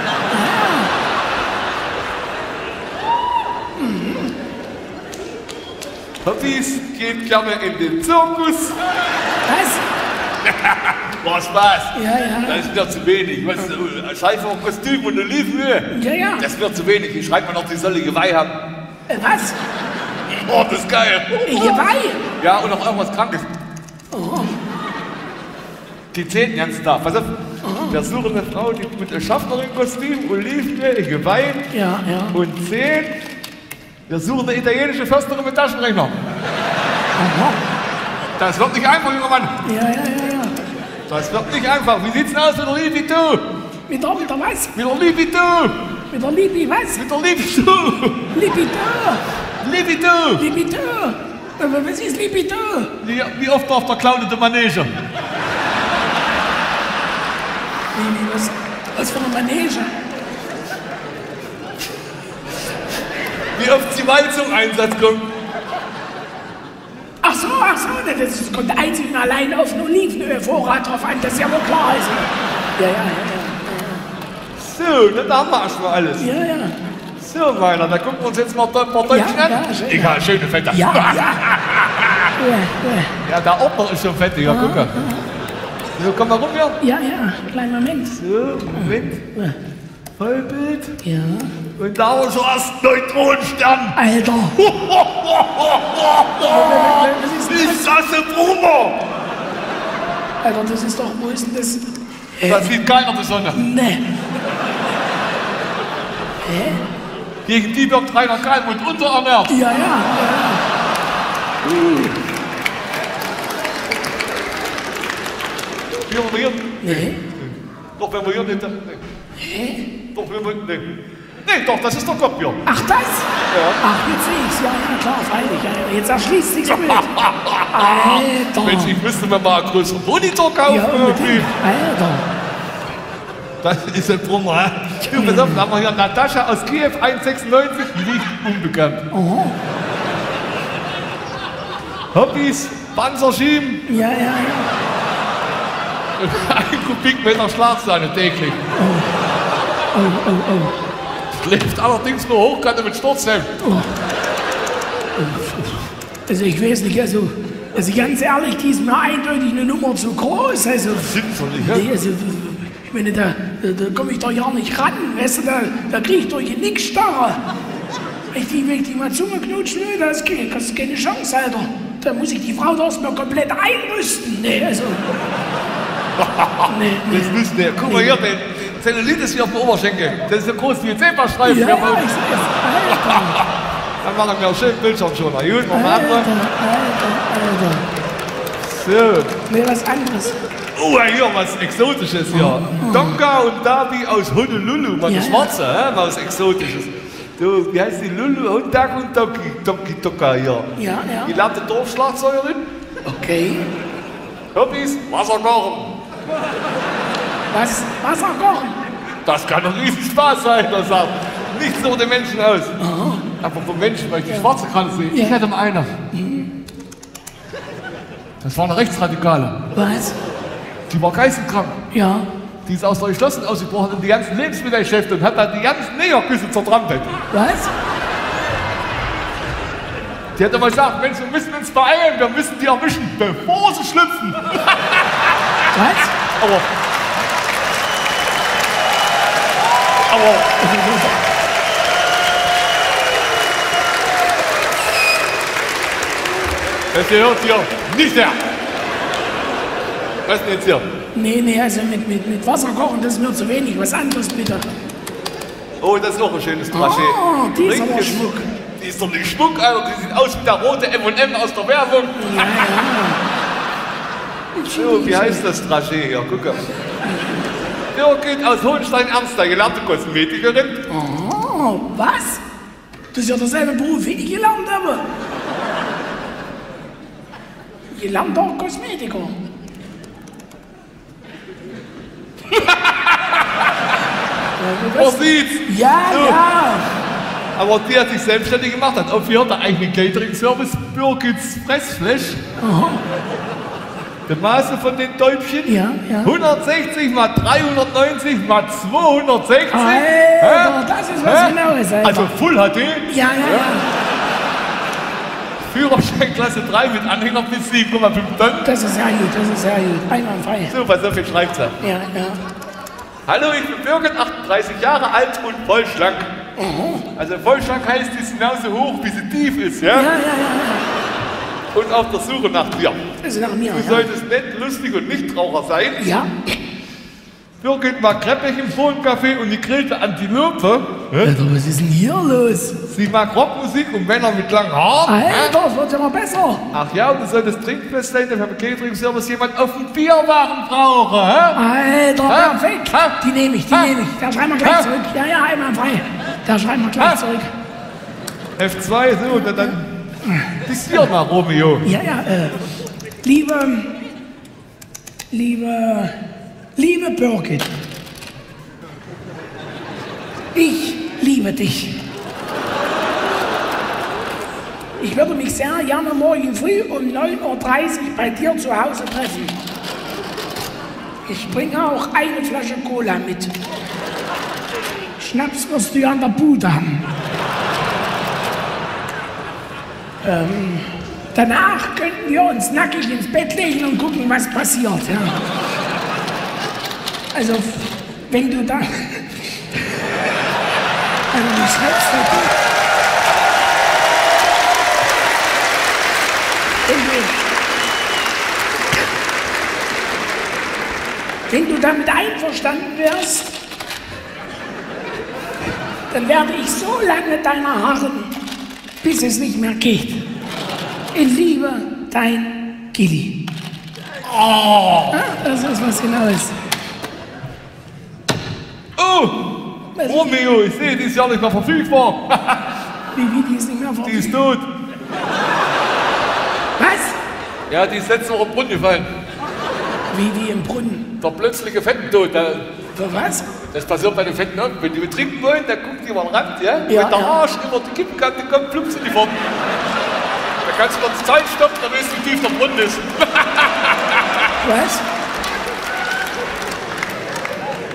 Hobbys geht gerne in den Zirkus. Was? War Spaß. Ja, ja. Das ist mir zu wenig. Was, Scheiße, ein Kostüm und Olivenöl. Ja, ja. Das wird zu wenig. Ich schreibe mir noch, die soll die Geweih haben. Äh, was? Oh, das ist geil. Geweih? Ja, und noch irgendwas Krankes. Oh. Die zehn den ganzen Tag. Pass auf. Wir suchen eine Frau, die mit einem Schaffnerin-Kostüm, Olivenöl, Geweih Ja, ja. und zehn. Wir suchen eine italienische Försterin mit Taschenrechner. Aha. Das wird nicht einfach, junger Mann. Ja, ja, ja, ja. Das wird nicht einfach. Wie sieht's denn aus mit der Libido? Mit der, mit der was? Mit der Libido! Mit der Libi, was? Mit der Libido! Libido! Libido! Libido! Aber was ist Libido? Wie, wie oft auf der klaunende Manege? Wie, wie, was, was für eine Manege? Wie oft die Wein zum Einsatz kommt? Ach so, ach so, das ist- kommt einzig und allein auf einen Olivenölvorrat drauf an, das ist ja wohl klar. Also. Ja, ja, So, dann haben wir erstmal alles. ja, ja. Ja, So, Meiner, da gucken wir uns jetzt mal ein paar Däumchen Ja, an. ja, schön. Egal, schöne Fette. ja. Ja, ja. Ja, Ja, der Ordner ist schon fettig, ja, guck mal. So, komm mal rum hier. ja, ja, kleinen Moment. So, Moment. Vollbild. Ja. Und da haben wir schon erst Neutronenstern. Alter. Was ist denn Ist das ein Bruder? Alter, das ist doch, wo ist denn das? Da sieht keiner die Sonne. Ne. Hä? Gegen die wird Rainer Kalmund unterernährt. Ja, ja, ja. Hier, wenn wir hier. Nee. Doch, wenn wir hier nicht. Nee. Hä? Doch, wenn wir. Nee. Nee, doch, das ist der Kopf hier. Ach, das? Ach, jetzt sehe ich's. Ja, ja, klar, freilich. Ja, ja. Jetzt erschließt sich's Bild. Alter. Mensch, ich müsste mir mal einen größeren Monitor kaufen. Ja, irgendwie. unbedingt. Alter. Das ist ein Brummer, hä? Du, pass auf, da haben wir hier Natascha aus Kiew, eins Komma sechsundneunzig, Gewicht unbekannt. Oh. Hobbys, Panzerschieben, Ja, ja, ja. Ein Kubikmeter Schlagsahne täglich. Oh, oh, oh. Lebt allerdings nur hochkant mit Sturzhemd. Oh. Also ich weiß nicht, also, also ganz ehrlich, die ist mir eindeutig eine Nummer zu groß. Also, Stimmt doch nicht, ja? nee, also ich meine, da, da, da komme ich doch ja nicht ran, weißt du, da, da kriege ich doch hier nix starre. Wenn ich die, wenn ich die mal Zunge knutschen will, da ist keine, das ist keine Chance, Alter. Da muss ich die Frau doch erstmal komplett einrüsten. Nee, also. nee, nee. Das müsst ihr. Guck mal Nee. hier, der, der Zellulitis hier auf dem Oberschenkel. Das ist so groß wie ein Zebrastreifen. Ja, Ja, ja, ich sag es. Alter, Dann machen wir auch schön Bildschirm schon. Gut, noch mal Alter, andere. Alter. So. Nee, was anderes. Oh, hier was Exotisches hier. Donka und Dabi aus Honolulu. Mal Ja, eine ja. Schwarze, hä? Mal was Exotisches. Du, wie heißt die? Lulu, Hondak und Doki, Doki Doka hier. Ja, ja. Gelernte Dorfschlagzeugerin. Okay. Hobbys, Wasser kochen. Was? Wasser kochen? Das kann doch riesen Spaß sein, das sagt. Nichts nur den Menschen aus. Aber vom Menschen, weil ich die Schwarze kann sehen. Ja. Ich hätte mal eine. Das war eine Rechtsradikale. Was? Die war geisteskrank. Ja. Die ist aus der Geschlossen ausgebrochen in die ganzen Lebensmittelgeschäfte und hat dann die ganzen Negerküsse zertrampelt. Was? Die hätte mal gesagt, Mensch, wir müssen uns beeilen, wir müssen die erwischen, bevor sie schlüpfen. Was? Aber... Aber... Das gehört hier nicht her. Was denn jetzt hier? Nee, nee, also mit, mit, mit Wasser kochen, das ist mir zu wenig. Was anderes bitte. Oh, das ist noch ein schönes Drasche. Oh, die ist aber Richtiges- Schmuck. Die ist doch nicht Schmuck, Alter. Die sieht aus wie der rote M und M aus der Werbung. Ja, ja. So, wie heißt das Drasche hier? Guck mal. Birgit aus Hohenstein-Ernst, gelernte Kosmetikerin. Oh, was? Das ist ja derselbe Beruf, wie ich gelernt habe. Gelernter Kosmetiker. Man sieht's. Ja, So. ja. Aber die hat sich selbstständig gemacht, hat aufgehört, der eigene Catering-Service, Birgits Fressflash. Der Maße von den Täubchen? Ja, ja. hundertsechzig mal dreihundertneunzig mal zweihundertsechzig. Alter, Hä? das ist was Hä? Genaues, Alter. Also Full H D, Ja, ja, ja. Führerschein Klasse drei mit Anhänger bis sieben Komma fünf Tonnen. Das ist sehr gut, das ist sehr gut. Einwandfrei. Super, so viel schreibt sie. Ja, ja. Hallo, ich bin Birgit, achtunddreißig Jahre alt und voll schlank. Also voll schlank heißt, die ist genauso hoch, wie sie tief ist, ja? Ja, ja, ja, Und auf der Suche nach dir. ja. Das ist nach mir. Du Ja. solltest nett, lustig und Nichtraucher sein. Ja. Birgit mag Kreppich im Fohlencafé und die grillte Antilope. Alter, was ist denn hier los? Sie mag Rockmusik und Männer mit langen Haaren. Alter, das wird ja mal besser. Ach ja, und du solltest trinkfest sein, wenn beim Catering-Service jemand auf dem Bierwagen brauche. Hä? Alter, Ha? perfekt. Ha? Die nehme ich, die Ha? nehme ich. Da schreiben wir gleich Ha? zurück. Ja, ja, einwandfrei. Da schreiben wir gleich Ha? zurück. F zwei, so, und dann bist du mal, Romeo. Ja, ja, äh, liebe, liebe, liebe Birgit, ich liebe dich. Ich würde mich sehr gerne morgen früh um neun Uhr dreißig bei dir zu Hause treffen. Ich bringe auch eine Flasche Cola mit. Schnaps wirst du ja an der Bude haben. Ähm, danach könnten wir uns nackig ins Bett legen und gucken, was passiert. Ja. Also, wenn du da... Also, du schreibst da gut. Wenn du, wenn du damit einverstanden wärst, dann werde ich so lange deiner harren, bis es nicht mehr geht. In Liebe, dein Gilli. Oh! Ah, das ist was Genaues. Oh! Was? Romeo, ich sehe, die ist ja nicht mehr verfügbar. Wie, wie, die ist nicht mehr Die verfügbar. ist tot. Was? Ja, die ist letzte Woche im Brunnen gefallen. Wie, wie im Brunnen. Der plötzliche Fettentod. Der, Für was? das passiert bei den Fetten auch. Wenn die betrinken wollen, dann gucken die über den Rand, ja? Ja, Wenn der ja. Arsch über die Kippenkante kommt, plumpst in die Form. Da kannst du kurz Zeit stoppen, dann weißt du, wie tief der Brunnen ist. Was?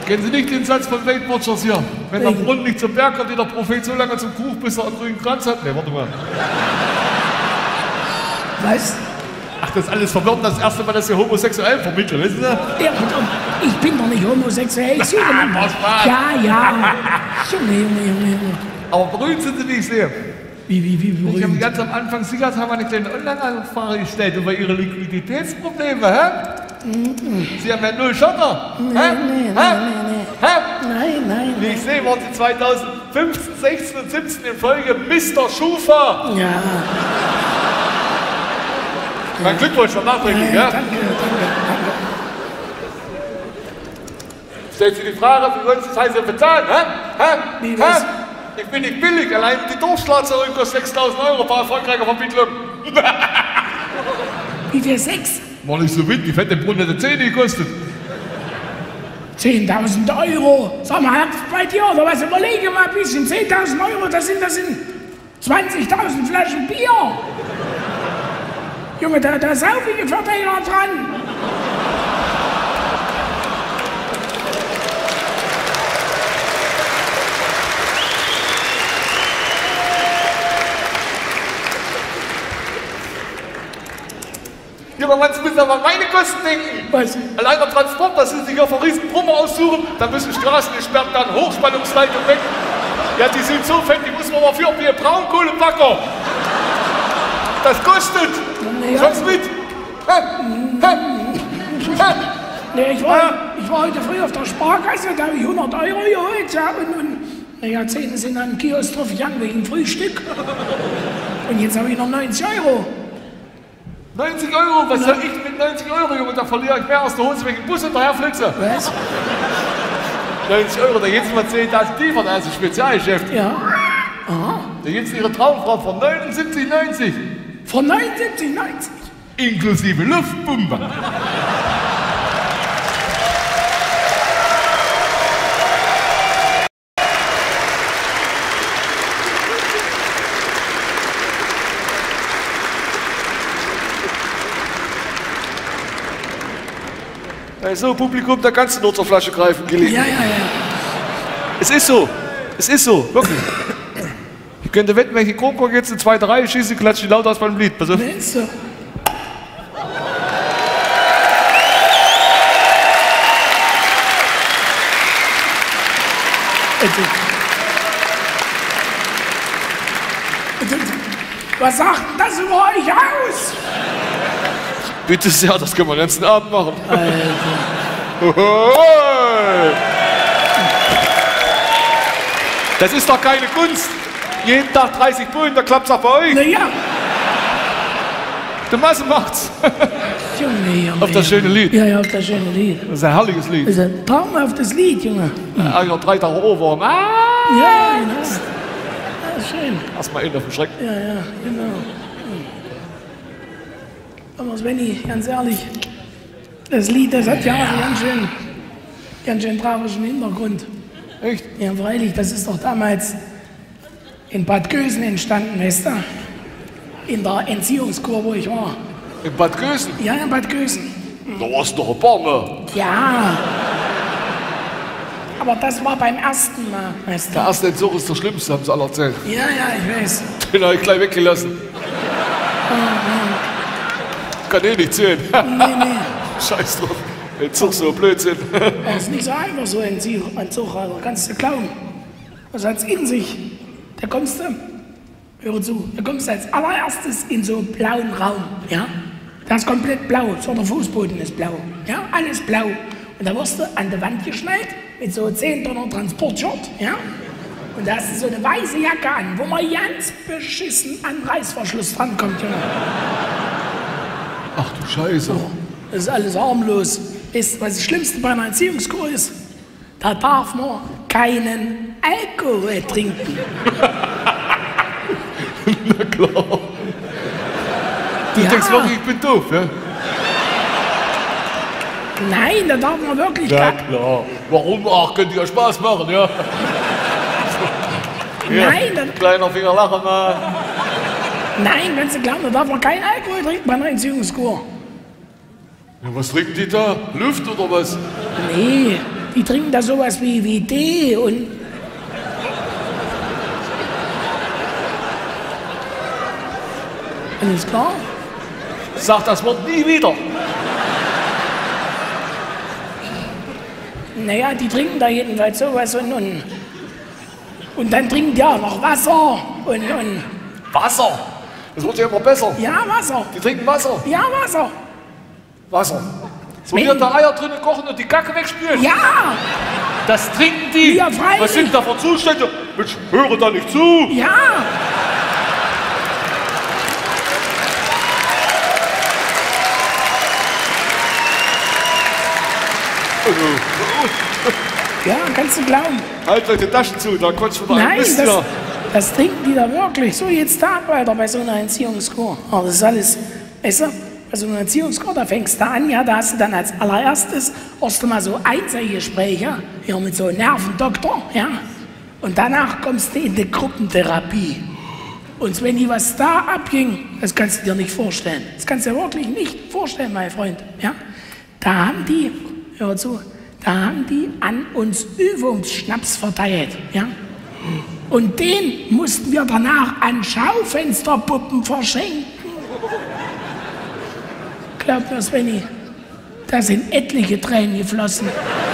Kennen Sie nicht den Satz von Weight Watchers hier? Wenn der Brunnen nicht zum Berg kommt, geht der Prophet so lange zum Kuch, bis er einen grünen Kranz hat. Ne, warte mal. Was? Ach, das ist alles verwirrend. Das erste Mal, dass ihr homosexuell vermitteln, wissen Sie? Ja, ich bin doch nicht homosexuell. Ich suche War Spaß. Ja, ja. Junge, Junge, Junge, Junge. Aber berühmt sind Sie nicht sehr. Wie, wie, wie Ich habe berühmt? ganz am Anfang Siegers haben eine kleine Online-Anfrage gestellt über Ihre Liquiditätsprobleme, hä? Sie haben ja null Schotter. Nee, hä? nee, nee, hä? nee, Hä? Nein, nein. Wie ich sehe, waren Sie zweitausendfünfzehn, sechzehn und siebzehn in Folge Mister Schufa. Ja, Mein Glückwunsch schon nachträglich, ja, ja? danke, danke, Stellt Sie die Frage, wie wollen Sie das heißt bezahlen, hä? Hä? Wie hä? was? Ich bin nicht billig, allein die Durchschlagzeug kostet sechstausend Euro bei erfolgreicher Vermittlung. danke. Wie viel? Sechs? War nicht so wild, die fette Brunnen hätte zehn gekostet. zehntausend Euro. Sag mal, Herr, bei dir oder was? Überlege mal ein bisschen. zehntausend Euro, das sind, das sind zwanzigtausend Flaschen Bier. Junge, da, da saufe ich Verteiler dran. Ja, aber man müssen aber an meine Kosten denken. Was? Allein der Transport, dass Sie sich auf einen riesen Brummer aussuchen, dann müssen Straßen gesperrt werden, Hochspannungsleitung weg. Ja, die sind so fett, die muss man mal führen wie ein Braunkohlebacker. Das kostet. Ja. Sonst mit. Hä? Hä? Hä? Nee, ich war, ich war heute früh auf der Sparkasse, da habe ich hundert Euro geholt. Ja, und, und naja, zehn sind an den Kiosk drauf gegangen wegen Frühstück. Und jetzt habe ich noch neunzig Euro. neunzig Euro, was soll ich mit neunzig Euro, Junge? Da verliere ich mehr aus der Hose wegen Bus und daher flitze. Was? neunzig Euro, da geht's mal zehntausend tiefer, da ist ein Spezialgeschäft. Ja. Aha. Da gibt's Ihre Traumfrau von neunundsiebzig neunzig. Von neunundsiebzig, neunzig. Inklusive Luftpumpe. So, Publikum, da kannst du nur zur Flasche greifen, Gilly. Ja, ja, ja. Es ist so. Es ist so, wirklich. Ich könnte wetten, welche Kronkork jetzt in zweite Reihe schieße, klatscht die laut aus beim Lied. Pass auf. Nee, ist so. Was sagt denn das über euch aus? Bitte sehr, das können wir den ganzen Abend machen. Alter. Das ist doch keine Kunst. Jeden Tag dreißig Bullen, da klappt's auch bei euch. Na ja. Der Masse macht's. Junge, Junge. Auf das schöne Lied. Ja, ja, auf das schöne Lied. Das ist ein herrliches Lied. Das ist ein traumhaftes Lied, Junge. Ja, ich noch drei Tage Ohrwurm. Ah! Ja, genau. Ja, schön. Erstmal in auf den Schreck. Ja, ja, genau. Aber Svenny, ganz ehrlich, das Lied, das hat ja einen ganz schön, ganz schön tragischen Hintergrund. Echt? Ja, freilich, das ist doch damals in Bad Kösen entstanden, weißt du? In der Entziehungskur, wo ich war. In Bad Kösen? Ja, in Bad Kösen. Da warst du doch ein Barme. Ja. Aber das war beim ersten Mal, weißt Der du? erste Entzug ist der schlimmste, haben sie alle erzählt. Ja, ja, ich weiß. Den habe ich gleich weggelassen. Kann eh nicht zählen. Nee, nee. Scheiß drauf. Entzug so Blödsinn. Das ist nicht so einfach, so ein Zug, ein Zug, also kannst du glauben. Was hat's in sich? Da kommst du, hör zu, da kommst du als allererstes in so einen blauen Raum, ja? Das ist komplett blau, so der Fußboden ist blau, ja? Alles blau. Und da wirst du an der Wand geschnallt mit so zehn Tonner Transportshirt, ja? Und da hast du so eine weiße Jacke an, wo man ganz beschissen an Reißverschluss drankommt, Junge. Ach du Scheiße. Das ist alles harmlos. Weißt du, was das Schlimmste bei einer Erziehungskur ist? Da darf man keinen Alkohol trinken. Na klar. Du Ja. denkst wirklich, ich bin doof, ja? Nein, da darf man wirklich Ja, kein... klar. Warum? Ach, könnte ja Spaß machen, ja? Ja, Nein, dann, kleiner Finger lachen mal. nein, ganz klar, da darf man keinen Alkohol trinken bei einer Erziehungskur. Ja, was trinken die da? Luft oder was? Nee, die trinken da sowas wie, wie Tee und... Alles klar? Sag das Wort nie wieder. Naja, die trinken da jedenfalls sowas und, und, und dann trinken die auch noch Wasser und, und... Wasser? Das wird ja immer besser. Ja, Wasser. Die trinken Wasser. Ja, Wasser. Wasser. So wie da Eier drinnen kochen und die Kacke wegspülen. Ja, Das trinken die. Ja, freilich. Was sind da für Zustände? Ich höre da nicht zu. ja. Ja, kannst du glauben. Halt euch die Taschen zu, da kommst du wieder ein Nein, bisschen. das, das trinken die da wirklich. So, jetzt da weiter bei so einer Entziehungskur. Aber das ist alles, weißt du, bei so einer Entziehungskur, da fängst du an, ja, da hast du dann als allererstes erst mal so Einzelgespräche, hier mit so einem Nervendoktor, ja. Und danach kommst du in die Gruppentherapie. Und wenn die was da abging, das kannst du dir nicht vorstellen. Das kannst du dir wirklich nicht vorstellen, mein Freund, ja. Da haben die, hör zu, da haben die an uns Übungsschnaps verteilt, ja. Und den mussten wir danach an Schaufensterpuppen verschenken. Glaub mir, Svenny, da sind etliche Tränen geflossen.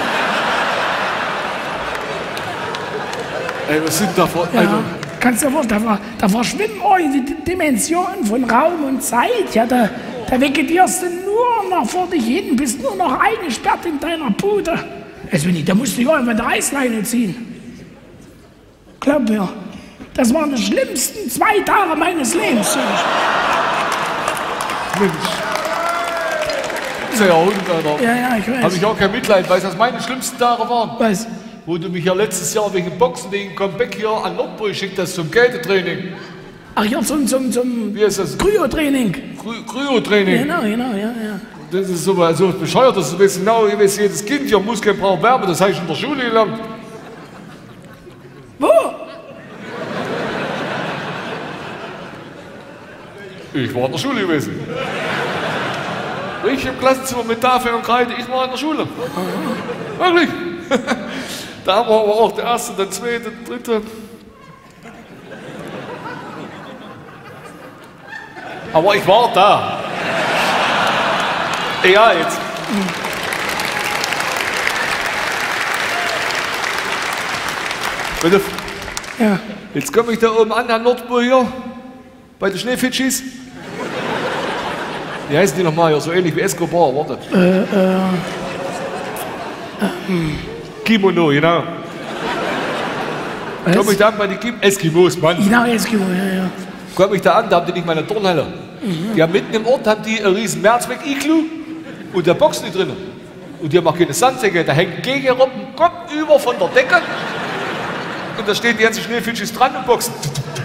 Ey, was sind da für... Ja, Also, kannst du dir vorstellen, da, da verschwimmen euch die Dimensionen von Raum und Zeit. Ja, da, da vegetierst du nur noch vor dich hin, bist nur noch eingesperrt in deiner Bude. Svenny, da musst du ja irgendwann die Reißleine ziehen. Glaub mir, das waren die schlimmsten zwei Tage meines Lebens. Mensch. Das ist ja Hund, Alter. Ja, ja, ich weiß. Habe ich auch kein Mitleid, weißt du, was meine schlimmsten Tage waren? Was? Wo du mich ja letztes Jahr wegen Boxen, wegen Comeback hier an Nordpol geschickt hast zum Kältetraining. Ach ja, zum, zum, zum Wie ist das? Kryotraining. Kry Kryotraining. Genau, genau, ja, ja. Das ist so, so bescheuert, dass du weißt genau, ich weiß, jedes Kind hier Muskeln braucht Wärme, das habe ich in der Schule gelernt. Wo? Ich war in der Schule gewesen. Ich im Klassenzimmer mit Tafel und Kreide, ich war in der Schule. Wirklich. Da haben wir aber auch der erste, der zweite, der dritte. Aber ich war da. Egal jetzt. Bitte. Ja. Jetzt komme ich da oben an, an Nordpol hier, bei den Schneefitschis. Wie heißen die nochmal hier? So ähnlich wie Escobar, warte. Äh, äh. Kimono, genau. Was? Komme ich da an bei den Kim Eskimos, Mann. Genau, Eskimo, ja, ja. Komme ich da an, da haben die nicht meine Turnhalle. Die haben mitten im Ort haben die einen riesen Mehrzweck-Iglu und da boxen die drinnen. Und die haben auch keine Sandsäcke, da hängt Gegenruppen kopfüber von der Decke. Und da stehen die ganzen Schneefitschis dran und boxen.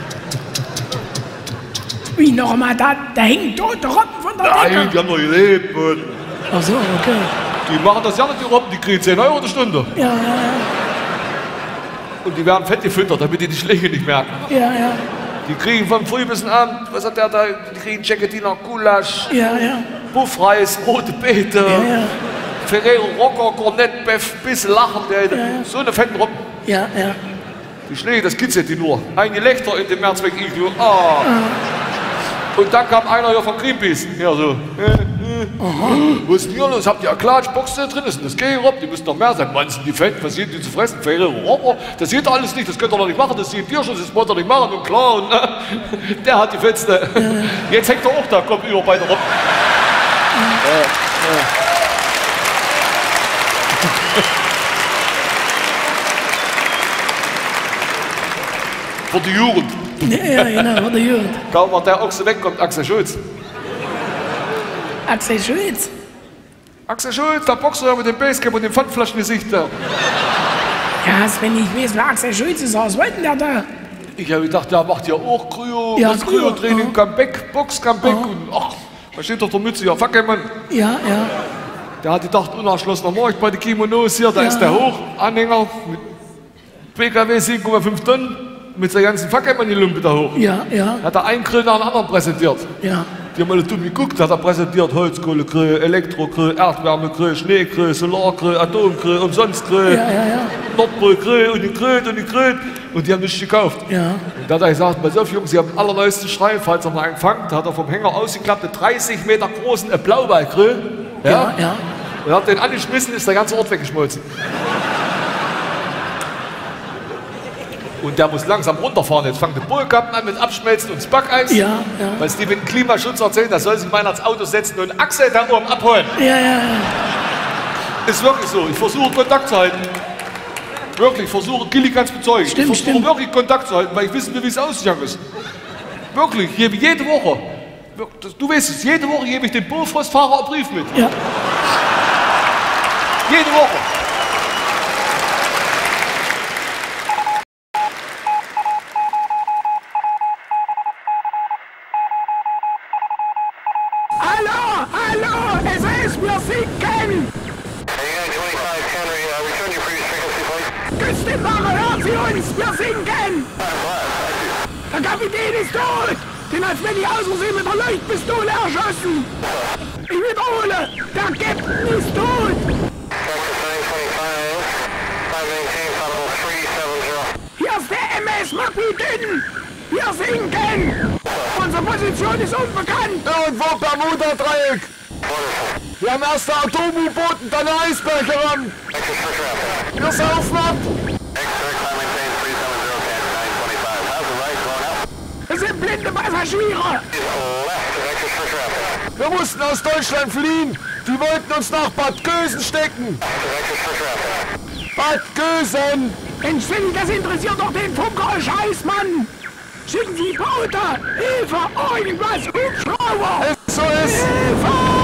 Wie nochmal, da, da hängen tote Robben von der Nein, Decke. die haben noch gelebt, Mann. Ach so, okay. Die machen das ja nicht, die Robben, die kriegen zehn Euro die Stunde. Ja, ja, Und die werden fett gefüttert, damit die die Schläge nicht merken. ja, ja, Die kriegen von früh bis Abend, was hat der da? Die kriegen Cecchettiner, Gulasch, ja, ja, Buffreis, rote Beete, ja, ja, Ferrero Rocker, Cornett, Beff, bis lachen, der, ja. so eine fetten Robben. ja, ja. Die Schläge, das kitzelt die nur. Ein Gelächter in dem Mehrzweck-Iglu. Ah. Und dann kam einer hier von Greenpeace. Ja, so. Äh, äh. Was ist denn hier los? Habt ihr erklärt, Box da drin ist denn das Gehrob? Die müssen doch mehr sein. Mann, sind die fett? Was sind die zu fressen? Ferrero Rocker? Das sieht doch alles nicht. Das könnt ihr doch nicht machen. Das sieht Tierschutz. Das wollt ihr nicht machen. Und klar. Und, äh, der hat die fettste. Jetzt hängt er auch da. Kommt über bei der Robben. Äh, äh. Für die Jugend. Ja, ja, genau, war der Jugend. Kaum mal der Ochse wegkommt, Axel Schulz. Axel Schulz. Axel Schulz, der Boxer ja mit dem Basecap und dem Pfandflaschengesicht da. Ja, wenn ich weiß, wer Axel Schulz ist, was wollte denn der da? Ich habe gedacht, der macht ja auch Kryo, Ja, das Kryo, Kryo-Training, ja. Comeback, Box-Comeback. Und ach, da steht doch der Mütze, ja, fuck, ey, Mann. Ja, ja, Der hat gedacht, unerschlossener Markt bei den Kimonos hier, da Ja. ist der hoch, Anhänger mit P K W sieben Komma fünf Tonnen, mit seiner ganzen Fackelmann die Lumpe da hoch. ja, ja, Hat er einen Grill nach dem anderen präsentiert. ja. Die haben alle dumm geguckt, hat er präsentiert, Holzkohlegrill, Elektrogrill, Erdwärmegrill, Schneegrill, Solargrill, Atomgrill, Umsonstgrill, Ja, ja, ja. Nordpolgrill und gegrillt und gegrillt und die haben nichts gekauft. Ja. Und da hat er gesagt, pass auf Jungs, Sie haben den allerneuesten Schrei, falls er mal einen fangt, hat er vom Hänger ausgeklappt, einen dreißig Meter großen Blauwalgrill. Ja, Ja, ja. Und hat den angeschmissen, ist der ganze Ort weggeschmolzen. Und der muss langsam runterfahren. Jetzt fängt der Bullkappen an mit Abschmelzen und das Backeis. Ja, ja. Weil die mit dem Klimaschutz erzählen, da soll sich mal ins Auto setzen und Axel da oben abholen. Ja, ja, ja. Ist wirklich so. Ich versuche Kontakt zu halten. Wirklich, ich versuche, Gilly kann es bezeugen. Stimmt, ich versuche stimmt. wirklich Kontakt zu halten, weil ich wissen will, wie es ausgegangen ist. Wirklich, jede, jede Woche. Du weißt es, jede Woche gebe ich dem Bofrostfahrer einen Brief mit. Ja. Jede Woche. Hallo, hallo, es ist, wir sinken! Küstenware, hören Sie uns, wir sinken! Der Kapitän ist tot! Den hat Svenny aus Versehen mit der Leuchtpistole erschossen! Ich wiederhole, der Captain ist tot! Hier ist der M S Mapudin! Wir sinken! Unsere Position ist unbekannt! Irgendwo Bermuda-Dreieck. Wir haben erst der Atom-U-Boot und dann der Eisberg heran. Wir saufen ab. Es sind blinde Passagiere! Wir mussten aus Deutschland fliehen. Die wollten uns nach Bad Kösen stecken. Bad Kösen. Mensch, Svenny, das interessiert doch den Funker Scheißmann! Schicken Sie Boote! Hilfe! Irgendwas! Hubschrauber! Es so ist. Hilfe!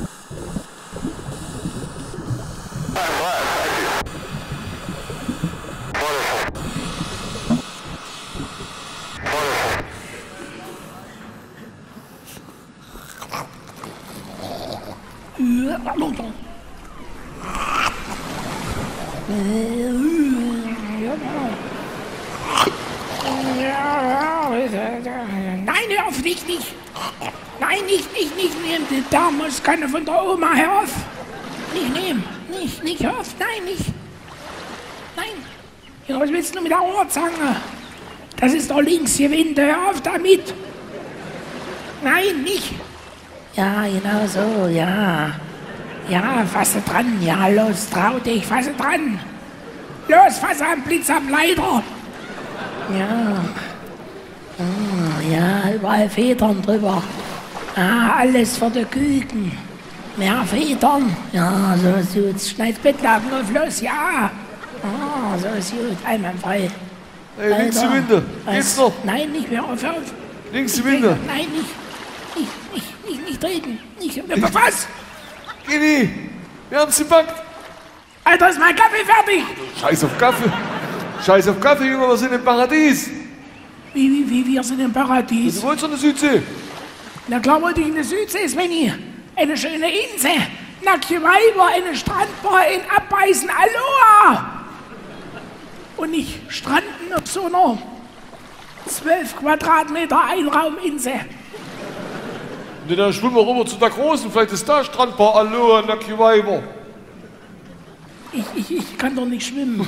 Nein, hör auf, nicht, nicht. Nein, nicht, nicht, nicht nehmen. Da muss keine von der Oma, hör auf. Nicht nehmen. Nicht, nicht, hör auf. Nein, nicht. Nein. Ja, was willst du mit der Ohrzange? Das ist doch links gewinnt. Hör auf damit. Nein, nicht. Ja, genau so, ja. Ja, fasse dran. Ja, los, trau dich, fasse dran. Los, fasse am Blitz am Leiter. Ja. Oh, ja, überall Federn drüber. Ah, alles für die Küken. Mehr Federn. Ja, so ist gut. Schneid Bettlaken auf, los, ja. Ah, so ist gut. Einwandfrei. Hey, links die Winde. Geht's noch? Nein, nicht mehr. Auf, auf. Links die Winde. Nein, nicht. Nicht, nicht, nicht, nicht treten. Nicht. Was? Gilly, wir haben's gepackt. Alter, ist mein Kaffee fertig. Scheiß auf Kaffee. Scheiß auf Kaffee, Junge, wir sind im Paradies. Wie, wie, wie, wir sind im Paradies. Du wolltest an der Südsee. Na klar wollte ich in der Südsee, Svenny. Eine schöne Insel. Nackte Weiber, eine Strandbar in Abbeißen. Aloha! Und nicht stranden auf so einer zwölf Quadratmeter Einrauminsel. Und dann schwimmen wir rüber zu der Großen. Vielleicht ist da Strandbar. Aloha, Naki Weiber. Ich, ich, ich kann doch nicht schwimmen.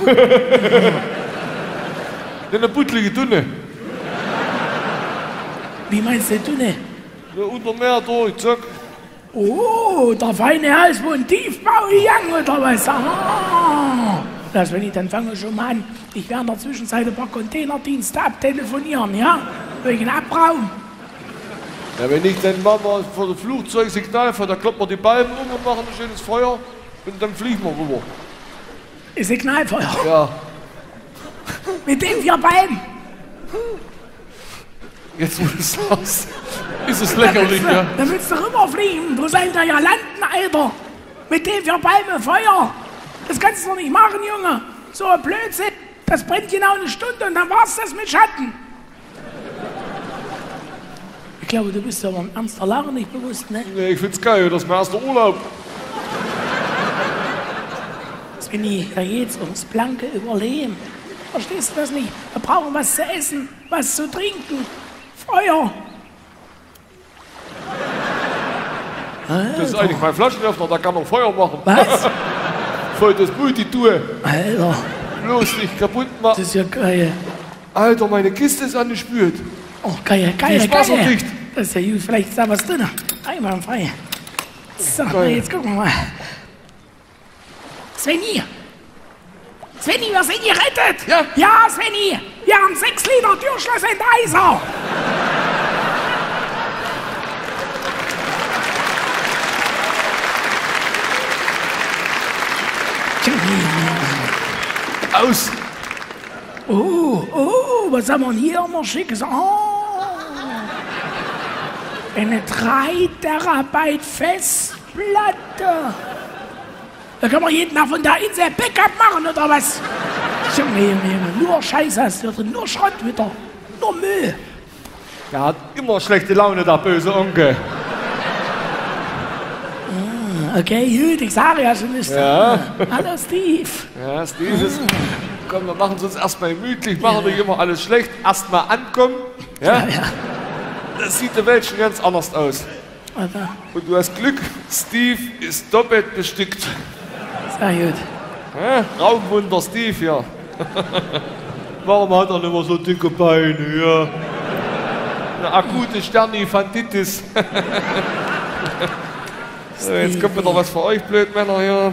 In der buttlige Dünne. Wie meinst du, Dünne? Ja, unter Meer durch, zack. Oh, der feine Haus, wo ein Tiefbau gegangen oder was? Ah. Das, wenn ich, dann fange ich schon mal an. Ich werde in der Zwischenzeit ein paar Containerdienste abtelefonieren, ja? Wegen Abraum. Ja, wenn nicht, dann machen wir vor dem Flugzeug Signalfeuer, da kloppen wir die Balken um und machen ein schönes Feuer und dann fliegen wir rüber. Signalfeuer. Ja. Mit den vier Balken. Jetzt, wo du es sagst, ist es lächerlich, Da willst du, ja. da willst du rüberfliegen. Wo soll da ja landen, Alter? Mit den vier Balken Feuer. Das kannst du doch nicht machen, Junge. So ein Blödsinn. Das brennt genau eine Stunde und dann war's das mit Schatten. Ich glaube, du bist aber ein ernster Lache nicht bewusst, ne? Nee, ich find's geil, das ist mein erster Urlaub. Svenny, da geht's ums blanke Überleben. Verstehst du das nicht? Wir brauchen was zu essen, was zu trinken, Feuer. Das ist eigentlich mein Flaschenöffner, da kann man Feuer machen. Was? Voll das Multitour. Alter, Bloß nicht kaputt machen. das ist ja geil. Alter, meine Kiste ist angespült. Oh, geil, Die geil, ist geil. wasserdicht. Das ist ja gut, vielleicht ist da was drin. Einmal frei. So, na, jetzt gucken wir mal. Svenny! Svenny, wir sind gerettet! Ja? Ja, Svenny! Wir haben sechs Liter Türschlossenteiser! Aus. Oh, oh, was haben wir denn hier noch Schickes? Oh, eine drei Terabyte Festplatte. Da kann man jeden Tag von da in sein Backup machen, oder was? Junge, Junge, Junge, nur Scheiße hast du drin, nur Schrott wieder, nur Müll. Der hat immer schlechte Laune, der böse Onkel. Okay, gut, ich sage ja schon nicht. Ja. Hallo, Steve. Ja, Steve ist... Komm, wir machen es uns erstmal gemütlich, machen nicht immer alles schlecht. Erstmal ankommen. Ja? Ja, ja. Das sieht die Welt schon ganz anders aus. Warte, Und du hast Glück, Steve ist doppelt bestückt. sehr gut. Ja? Raumwunder Steve, ja. Warum hat er nicht mehr so dicke Beine? Ja. Eine akute Sternifantitis. So, jetzt kommt wieder was für euch, Blödmänner hier.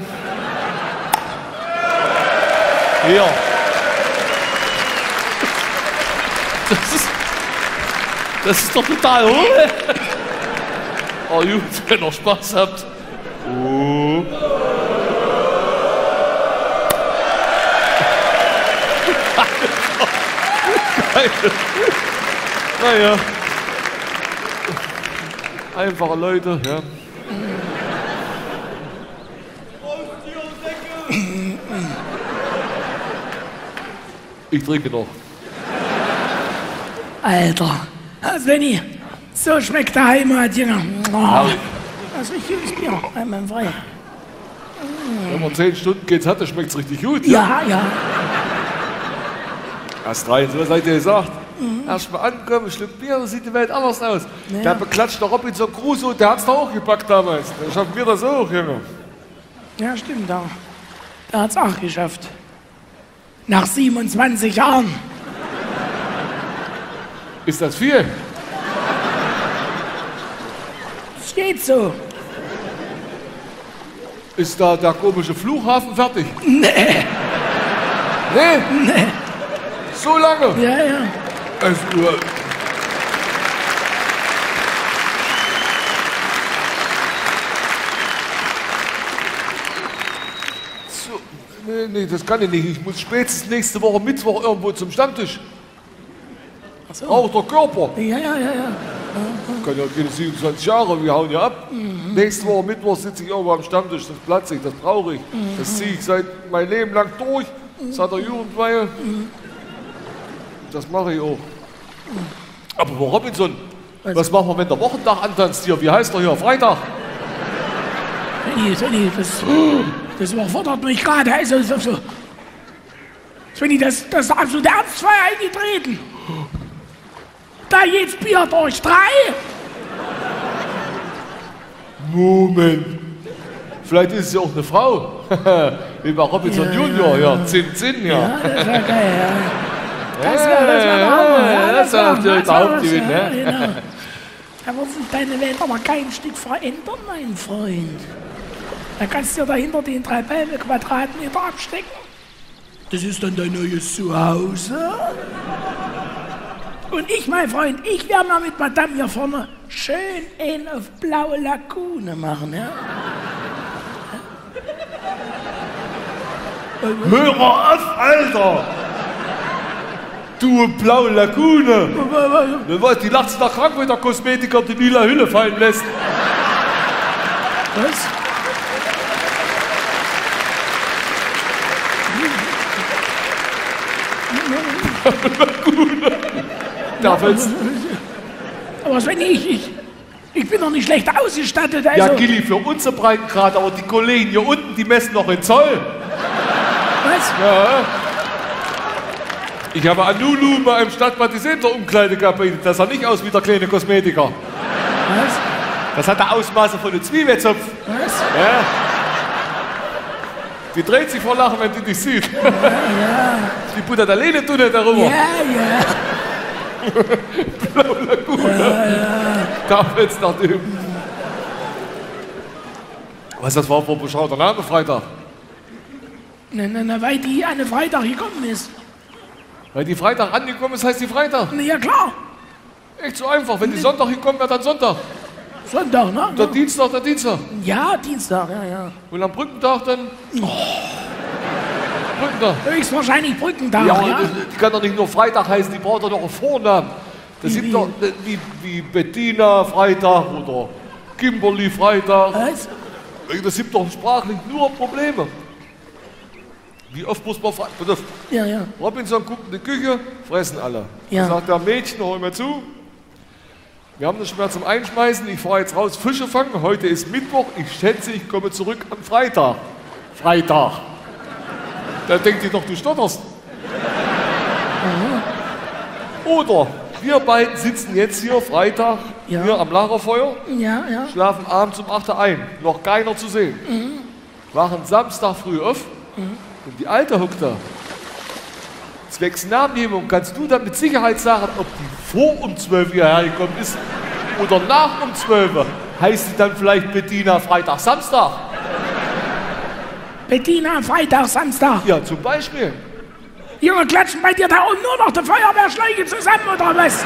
Hier. Das ist, das ist doch total hoch. Oh gut, wenn ihr Spaß habt. Oh. Geil. Naja. Einfache Leute, ja. Ich trinke noch. Alter, Svenny, so schmeckt der Heimat, Junge. Oh, das ist richtig gutes Bier, einmal frei. Wenn man zehn Stunden geht's hatte, schmeckt's richtig gut. Ja, ja. Erst rein, so seid ihr gesagt. Erst mal ankommen, Schluck Bier, dann sieht die Welt anders aus. Ja. Der beklatschte Robinson Crusoe, der hat's da auch gepackt damals. Dann schaffen wir das auch, Junge. Ja, stimmt, da. Der hat's auch geschafft. Nach siebenundzwanzig Jahren. Ist das viel? Es geht so. Ist da der komische Flughafen fertig? Nee, Nee? nee. So lange? Ja, ja. Also, äh, so, nee, nee, das kann ich nicht. Ich muss spätestens nächste Woche Mittwoch irgendwo zum Stammtisch. Ach so. Auch der Körper. Ja, ja, ja, ja. Kann ja keine siebenundzwanzig Jahre, wir hauen ja ab. Nächste Woche Mittwoch sitze ich irgendwo am Stammtisch, das platze ich, das brauche ich. Das ziehe ich seit mein Leben lang durch, seit der Jugendweihe. Das mache ich auch. Aber Frau Robinson, was machen wir, wenn der Wochentag antanzt hier? Wie heißt der hier? Freitag? Svenny, Svenny, das, das überfordert mich gerade. Also, so, so. Svenny, das, das ist der absolute Ernstfall eingetreten. Da geht's Bier durch drei. Moment. Vielleicht ist es ja auch eine Frau. Wie bei Robinson Ja, Junior, ja, ja. Zinn, Zinn, ja. Ja, das war geil, ja. Das Ja, war, das war der Hammer, ja, das war- war natürlich das war der was, Hauptgewinn, ja, ne? genau. Da wird sich deine Welt aber kein Stück verändern, mein Freund. Da kannst du dir dahinter den drei Bälle Quadratmeter abstecken. Das ist dann dein neues Zuhause. Und ich, mein Freund, ich werde mal mit Madame hier vorne schön einen auf blaue Lagune machen, ja? Hör mal auf, Alter! Du blaue Lagune! Ne, was, die lacht sich da krank, wenn der Kosmetiker die lila Hülle fallen lässt. Was? Da fällt's. Aber Sven, ich, ich, ich bin doch nicht schlecht ausgestattet. Also, Ja, Gilly, für unsere Breitengrad, aber die Kollegen hier unten, die messen noch in Zoll. was? Ja. Ich habe Anulu bei einem Stadtbad die Umkleidekabine. Das sah nicht aus wie der kleine Kosmetiker. Was? Das hat der Ausmaße von einem Zwiebelzopf. Was? Ja. Die dreht sich vor Lachen, wenn die dich sieht. Ja, ja. Die buttert alleine tun nicht darüber. Ja, ja. Blaue Lagune. Ja, ja. Da wird's nach dem. Was das war für ein bescheuerter Name, Freitag? Na, na, na, weil die an den Freitag gekommen ist. Weil die Freitag angekommen ist, heißt die Freitag. Na ja, klar. Echt so einfach. Wenn die Sonntag gekommen wäre, dann Sonntag. Sonntag, ne? Der Dienstag, der Dienstag. Ja, Dienstag, ja, ja. Und am Brückentag dann. Oh. Brückentag. Höchstwahrscheinlich Brückentag, Ja, ja. die, die kann doch nicht nur Freitag heißen, die braucht doch noch einen Vornamen. Das Wie, gibt doch wie, wie Bettina Freitag oder Kimberly Freitag. Was? Das gibt doch sprachlich nur Probleme. Wie oft muss man Freitag? Ja, ja. Robinson guckt in die Küche, fressen alle. Ja. Dann sagt der Mädchen, hol mir zu. Wir haben nicht mehr zum Einschmeißen, ich fahre jetzt raus Fische fangen. Heute ist Mittwoch, ich schätze, ich komme zurück am Freitag. Freitag. Da denkt die doch, du stotterst. Mhm. Oder wir beiden sitzen jetzt hier Freitag Ja. hier am Lagerfeuer, Ja, ja. schlafen abends um acht Uhr ein, noch keiner zu sehen. Mhm. Wachen Samstag früh auf Mhm. und die Alte hockt da. Zwecks Namennehmung kannst du dann mit Sicherheit sagen, ob die vor um zwölf hierher gekommen ist oder nach um zwölf. Heißt sie dann vielleicht Bettina Freitag, Samstag? Bettina, Freitag, Samstag. Ja, zum Beispiel. Junge, klatschen bei dir da oben nur noch die Feuerwehrschläge zusammen, oder was?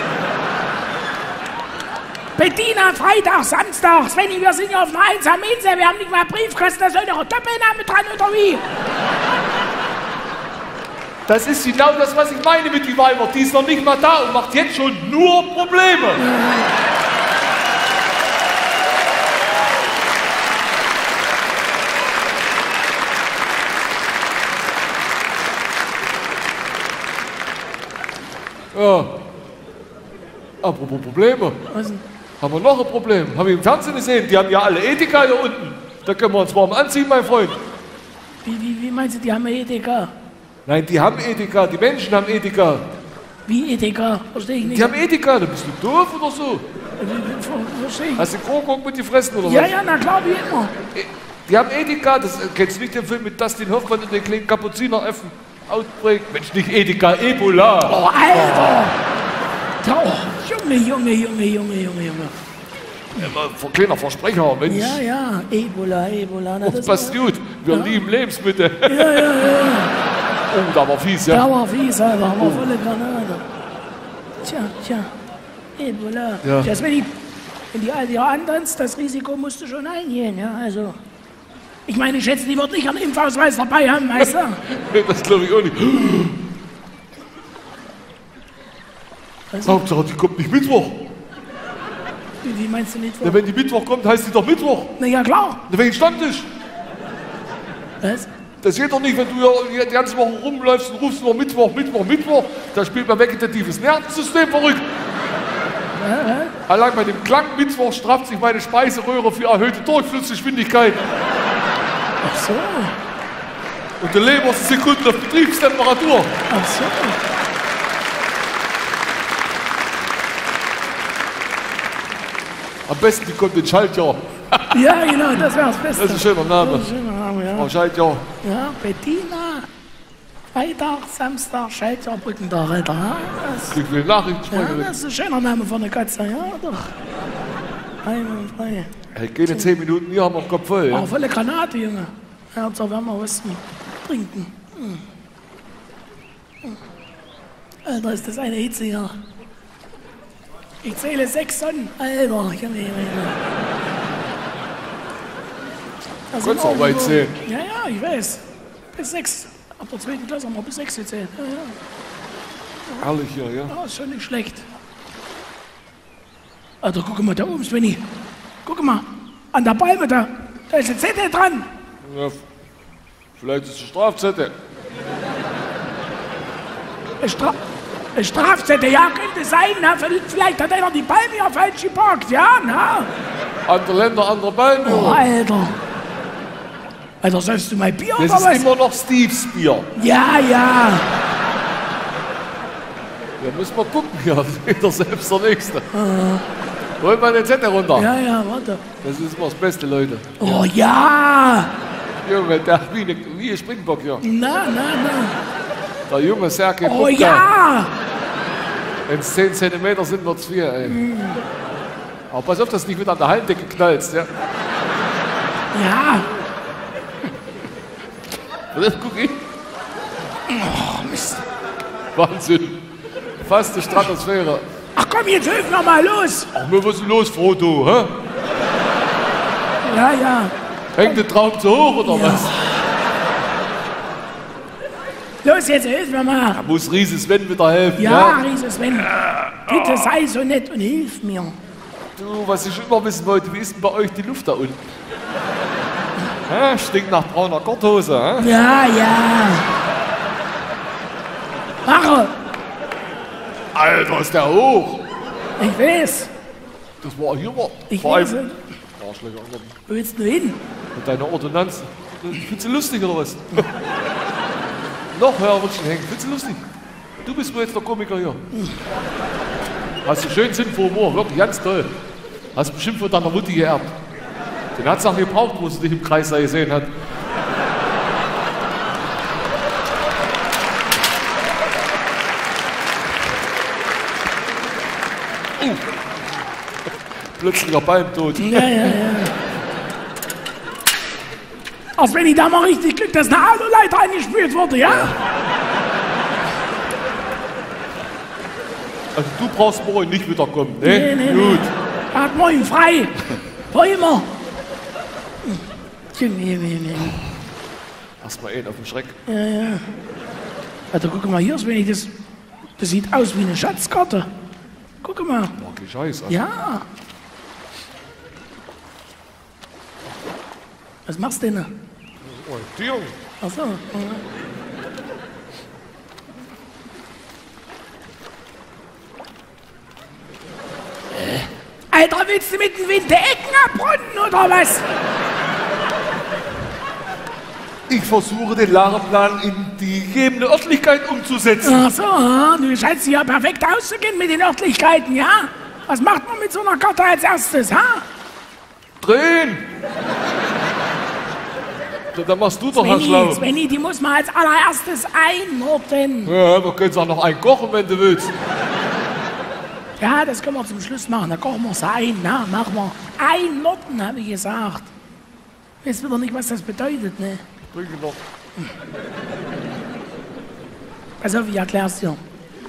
Bettina, Freitag, Samstag. Svenny, wir sind ja auf einer einsamen Insel. Wir haben nicht mal Briefkasten. Da soll doch ein Doppelname dran, oder wie? Das ist genau das, was ich meine mit die Weiber. Die ist noch nicht mal da und macht jetzt schon nur Probleme. Ja. Apropos Probleme. Was denn? Haben wir noch ein Problem? Haben wir im Fernsehen gesehen? Die haben ja alle Edeka hier unten. Da können wir uns warm anziehen, mein Freund. Wie, wie, wie meinst du, die haben Edeka? Nein, die haben Edeka. Die Menschen haben Edeka. Wie Edeka? Verstehe ich nicht. Die haben Edeka. Da bist du doof oder so? Verstehe ich. Hast du Krokok mit die Fressen oder Ja, was? ja, na klar, wie immer. Die haben Edeka. Das, kennst du nicht den Film mit Dustin Hoffmann und den kleinen Kapuziner-Effen? Outbreak. Mensch, nicht Edeka, Ebola. Oh, Alter! Oh, Junge, Junge, Junge, Junge, Junge, Junge. Ja, kleiner Versprecher, Mensch. Ja, ja, Ebola, Ebola. Na, Das passt gut. Wir Ja. lieben Lebensmittel. Ja, ja, ja. Oh, da war fies, ja. Da war fies, Alter. War volle Granate. Tja, tja. Ebola. Ja. Das, wenn die, wenn die Alte ja antanzt, das Risiko musst du schon eingehen, ja, also. Ich meine, ich schätze, die wird nicht einen Impfausweis dabei haben, weißt du? Das glaube ich auch nicht. Also, Hauptsache, die kommt nicht Mittwoch. wie, wie meinst du nicht? Ja, wenn die Mittwoch kommt, heißt die doch Mittwoch. Na ja, klar. Na, wegen Stammtisch. Was? Das geht doch nicht, wenn du ja die ganze Woche rumläufst und rufst nur Mittwoch, Mittwoch, Mittwoch. Da spielt mein vegetatives Nervensystem verrückt. Allein bei dem Klang Mittwoch strafft sich meine Speiseröhre für erhöhte Durchflussgeschwindigkeit. Ach so. Und der Leber ist Sekunden auf Betriebstemperatur. Ach so. Am besten, die kommt in Schaltjahr. Ja, genau, das wäre das Beste. Das ist ein schöner Name. Das ist ein schöner Name, ja. Frau Schaltjahr. Ja, Bettina. Freitag, Samstag, Schaltjahr, Brückentag, Alter. Ja, das, Krieg viele ja, Nachrichtensprecherin. das ist ein schöner Name für eine Katze, ja, doch. Einwandfrei. Hey, gehen in zehn Minuten, hier haben wir den Kopf voll. Ja? Oh, volle Granate, Junge. Hauptsache, wir haben mal was zum Trinken. Hm. Hm. Alter, ist das eine Hitze hier. Ich zähle sechs Sonnen. Alter, Junge, Junge, Junge. Da sind Kannst du auch weit irgendwo- zählen. Ja, ja, ich weiß. Bis sechs. Ab der zweiten Klasse haben wir bis sechs gezählt. Ja, ja. Herrlich hier, ja. Ja, ist schon nicht schlecht. Alter, guck mal da oben, Svenny. Guck mal, an der Palme da. Da ist ein Zettel dran. ja. Vielleicht ist es eine Strafzettel. Ein, Stra ein Strafzettel, ja, könnte sein. Na, vielleicht hat einer die Palme ja falsch geparkt, ja, na. Andere Länder, andere Beine. Oh, Alter. Alter, sollst du mal Bier Das oder ist was? immer noch Steves Bier. Ja, ja. Da müssen wir gucken, ja. Jeder selbst der Nächste. Hol mal den Zettel runter. Ja, ja, warte. Das ist immer das Beste, Leute. Oh ja! Junge, der wie, eine, wie ein Springbock hier. Na, na, na. Der junge Sergej Oh Bubka. ja! Wenn es zehn Zentimeter sind, wird's vier, ey. Mm. Aber pass auf, dass du nicht wieder an der Hallendecke knallst, ja? Ja. Guck ich. Oh, Mist. Wahnsinn. Fast die Stratosphäre. Ach komm, jetzt hilf noch mal los. Ach, mir, was ist denn los, Frodo, hä? Ja, ja. Hängt der Traum zu hoch, oder Ja. was? Los, jetzt hilf mir mal. Da muss Riese Sven wieder helfen, Ja, ja? Riese Sven. Bitte sei so nett und hilf mir. Du, was ich immer wissen wollte, wie ist denn bei euch die Luft da unten? Hä? Stinkt nach brauner Korthose, hä? Ja, ja. Mache. Alter, ist der hoch! Ich weiß. Das war hier war. Ich vor weiß. allem- Arschlöcher, Alter. Wo willst du hin? Mit deiner Ordonnanz. Findest du lustig oder was? Noch höher wird schon hängen. Findest du lustig? Du bist wohl jetzt der Komiker hier. Hast du schön Sinn für Humor, wirklich ganz toll. Hast bestimmt von deiner Mutti geerbt. Den hat's auch gebraucht, wo sie dich im Kreis da gesehen hat. Uh. Plötzlicher Palmtod. Ja, ja, ja. Als wenn ich da mal richtig Glück, dass eine Autoleiter eingespült wurde, ja? Also du brauchst morgen nicht wiederkommen, ne? Nee, nee, Gut. Er hat morgen frei. Wo immer. Junge, Junge, Junge. Erstmal einen auf den Schreck. Ja, ja. Also guck mal hier, Svenny, das, das sieht aus wie eine Schatzkarte. Guck mal. Boah, geh Scheiße. Ja. Was machst du denn? Orientierung. Ach so. Äh. Alter, willst du mit dem Wind die Ecken abrunden oder was? Ich versuche den Lagerplan in die gegebene Örtlichkeit umzusetzen. Ach so, ja, du scheinst ja perfekt auszugehen mit den Örtlichkeiten, ja? Was macht man mit so einer Karte als erstes, ha? Drehen! Da, da machst du doch, Herr Svenny, Schlau. Svenny, die muss man als allererstes einordnen. Ja, wir können auch noch einen kochen, wenn du willst. Ja, das können wir zum Schluss machen. Da kochen wir es ein, na, machen wir. Einordnen, habe ich gesagt. Weißt wieder nicht, was das bedeutet, ne? Trinke noch. Pass auf, ich erklär's dir.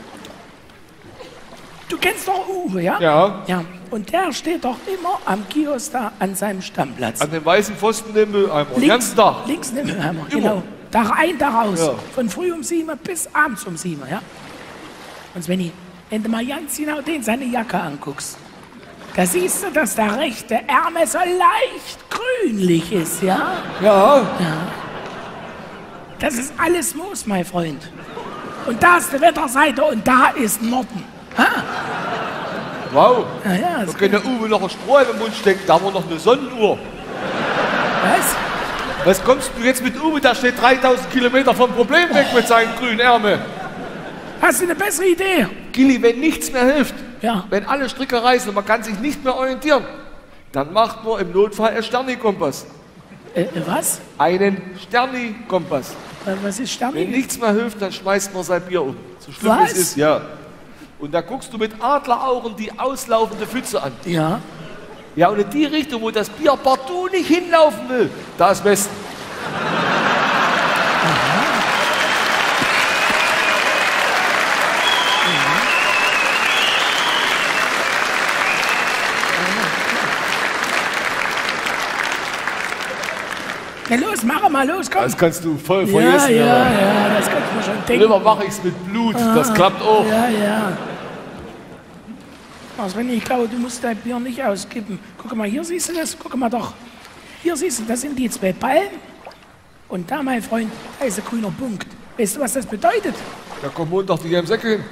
Du kennst doch Uwe, ja? Ja. Ja. Und der steht doch immer am Kiosk da an seinem Stammplatz. An dem weißen Pfosten neben dem Mülleimer. Den Links, ganzen Tag. links neben dem Mülleimer, Immer. genau. Tag ein, Tag aus. Ja. Von früh um sieben bis abends um sieben, ja? Und Svenny, wenn du mal ganz genau den seine Jacke anguckst, da siehst du, dass der rechte Ärmel so leicht grünlich ist, ja? Ja. Das ist alles Moos, mein Freund. Und da ist die Wetterseite und da ist Norden. Ha? Wow. Ja, ja, Da das, kann der Uwe noch einen Strohhalm im Mund stecken. Da haben wir noch eine Sonnenuhr. was? Was kommst du jetzt mit Uwe? Der steht dreitausend Kilometer vom Problem weg mit seinen grünen Ärmeln. Hast du eine bessere Idee? Gilly, wenn nichts mehr hilft, Ja. wenn alle Stricke reißen und man kann sich nicht mehr orientieren, dann macht man im Notfall einen Sternikompass. Äh, was? Einen Sternikompass. Äh, Was ist Wenn Stern? nichts mehr hilft, dann schmeißt man sein Bier um. So schlimm Was? es ist, ja. Und da guckst du mit Adleraugen die auslaufende Pfütze an. Ja. Ja, und in die Richtung, wo das Bier partout nicht hinlaufen will, da ist Westen. Na los, mach mal los, komm. Das kannst du voll Ja, vergessen. ja, ja, das kannst du mir schon denken. Lieber mache ich's mit Blut, das klappt auch. Ja, ja. Also wenn ich glaube, du musst dein Bier nicht auskippen. Guck mal, hier siehst du das. Guck mal doch. Hier siehst du, das sind die zwei Ballen. Und da, mein Freund, da ist ein grüner Punkt. Weißt du, was das bedeutet? Da kommt Montag die gelben Säcke hin.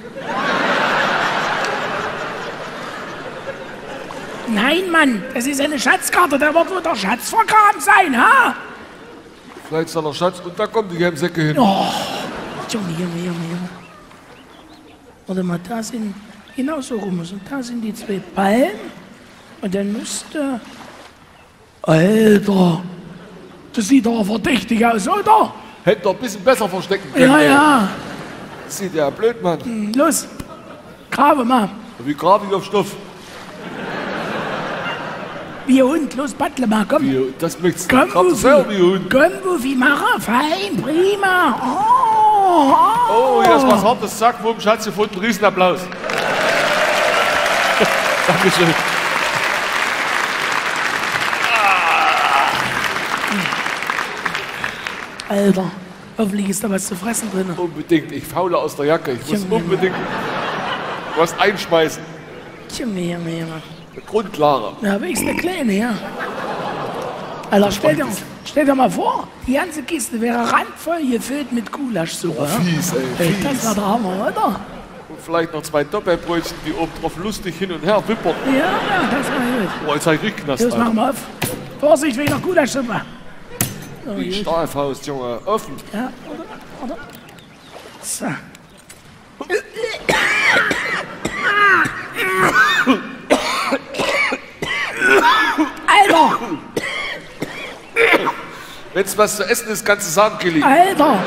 Nein, Mann, das ist eine Schatzkarte. Da wird wohl der Schatz vergraben sein, ha? Vielleicht ist da noch Schatz und da kommen die gelben Säcke hin. Oh, Junge, Junge, Junge, Junge. Warte mal, da sind, genau so rum. Und da sind die zwei Ballen. Und dann müsste... Alter, das sieht doch verdächtig aus, oder? Hätte doch ein bisschen besser verstecken können. Ja, ey. ja. Das sieht ja blöd, Mann. Hm, los, grabe mal. Wie grabe ich auf Stoff? Wie ein Hund, los, battle mal, komm. Wie, das möchtest du. Komm, Grab das selber wie Hund. Komm, Wuffi, mache, fein, prima. Oh, oh. Oh, hier ist was Hartes. Zack, Wumms, Schatz gefunden. Riesenapplaus. Dankeschön. Alter, hoffentlich ist da was zu fressen drin. Unbedingt. Ich faule aus der Jacke. Ich muss Junge. unbedingt was einschmeißen. Junge, Junge, Junge. Eine Grundlage. Da habe ich eine kleine, ja. Alter, stell dir, stell dir mal vor, die ganze Kiste wäre randvoll gefüllt mit Gulaschsuppe. Oh, fies, ey, Ey, fies. das war der Hammer, oder? Und vielleicht noch zwei Doppelbrötchen, die oben drauf lustig hin und her wippern. Ja, ja, das war gut. Boah, jetzt hab ich richtig Knast, Los, Alter. mach mal auf. Vorsicht, wegen der Gulaschsuppe. So, Die gut. Stahlfaust, Junge. Offen. Ja, oder? Oder? So. Alter! Wenn's was zu essen ist, kannst du sagen, Gilly. Alter!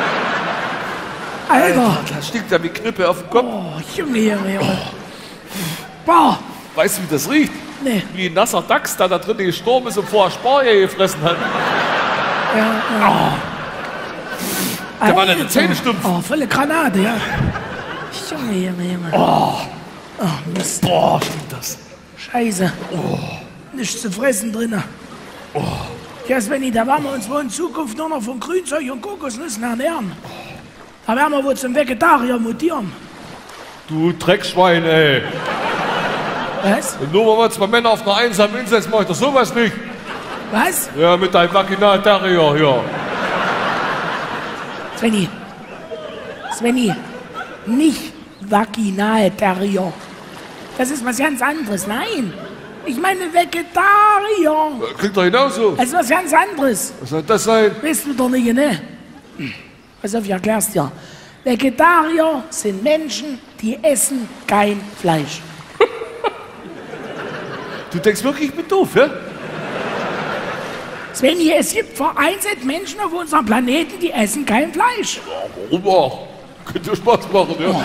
Alter! Da stinkt ja wie Knippe auf dem Kopf. Oh, Junge, Junge, Junge. Boah! Weißt du, wie das riecht? Nee. Wie ein nasser Dachs, der da drin gestorben ist und vorher Spargel gefressen hat. Ja, ja. Der war eine Alter. Zähne stumpf. Oh, volle Granate, ja. Junge, Junge, Junge. Oh, Oh, Mist. boah, stimmt das. Scheiße. Oh. Nichts zu fressen drin. Oh. Ja, Svenny, da werden wir uns wohl in Zukunft nur noch von Grünzeug und Kokosnüssen ernähren. Da werden wir wohl zum Vegetarier mutieren. Du Dreckschwein, ey. Was? Und nur weil wir zwei Männer auf einer einsamen Insel sind, mach ich doch sowas nicht. Was? Ja, mit deinem Vaginal-Terrier hier. Svenny. Svenny. Nicht Vaginalterrier. Das ist was ganz anderes. Nein. Ich meine Vegetarier. Klingt doch genauso. Das ist was ganz anderes. Was soll das sein? Weißt du doch nicht, ne? Pass auf, ich erklär's dir. Vegetarier sind Menschen, die essen kein Fleisch. Du denkst wirklich, ich bin doof, ja? Svenny, es gibt vereinzelt Menschen auf unserem Planeten, die essen kein Fleisch. Warum auch? Könnte Spaß machen, ja?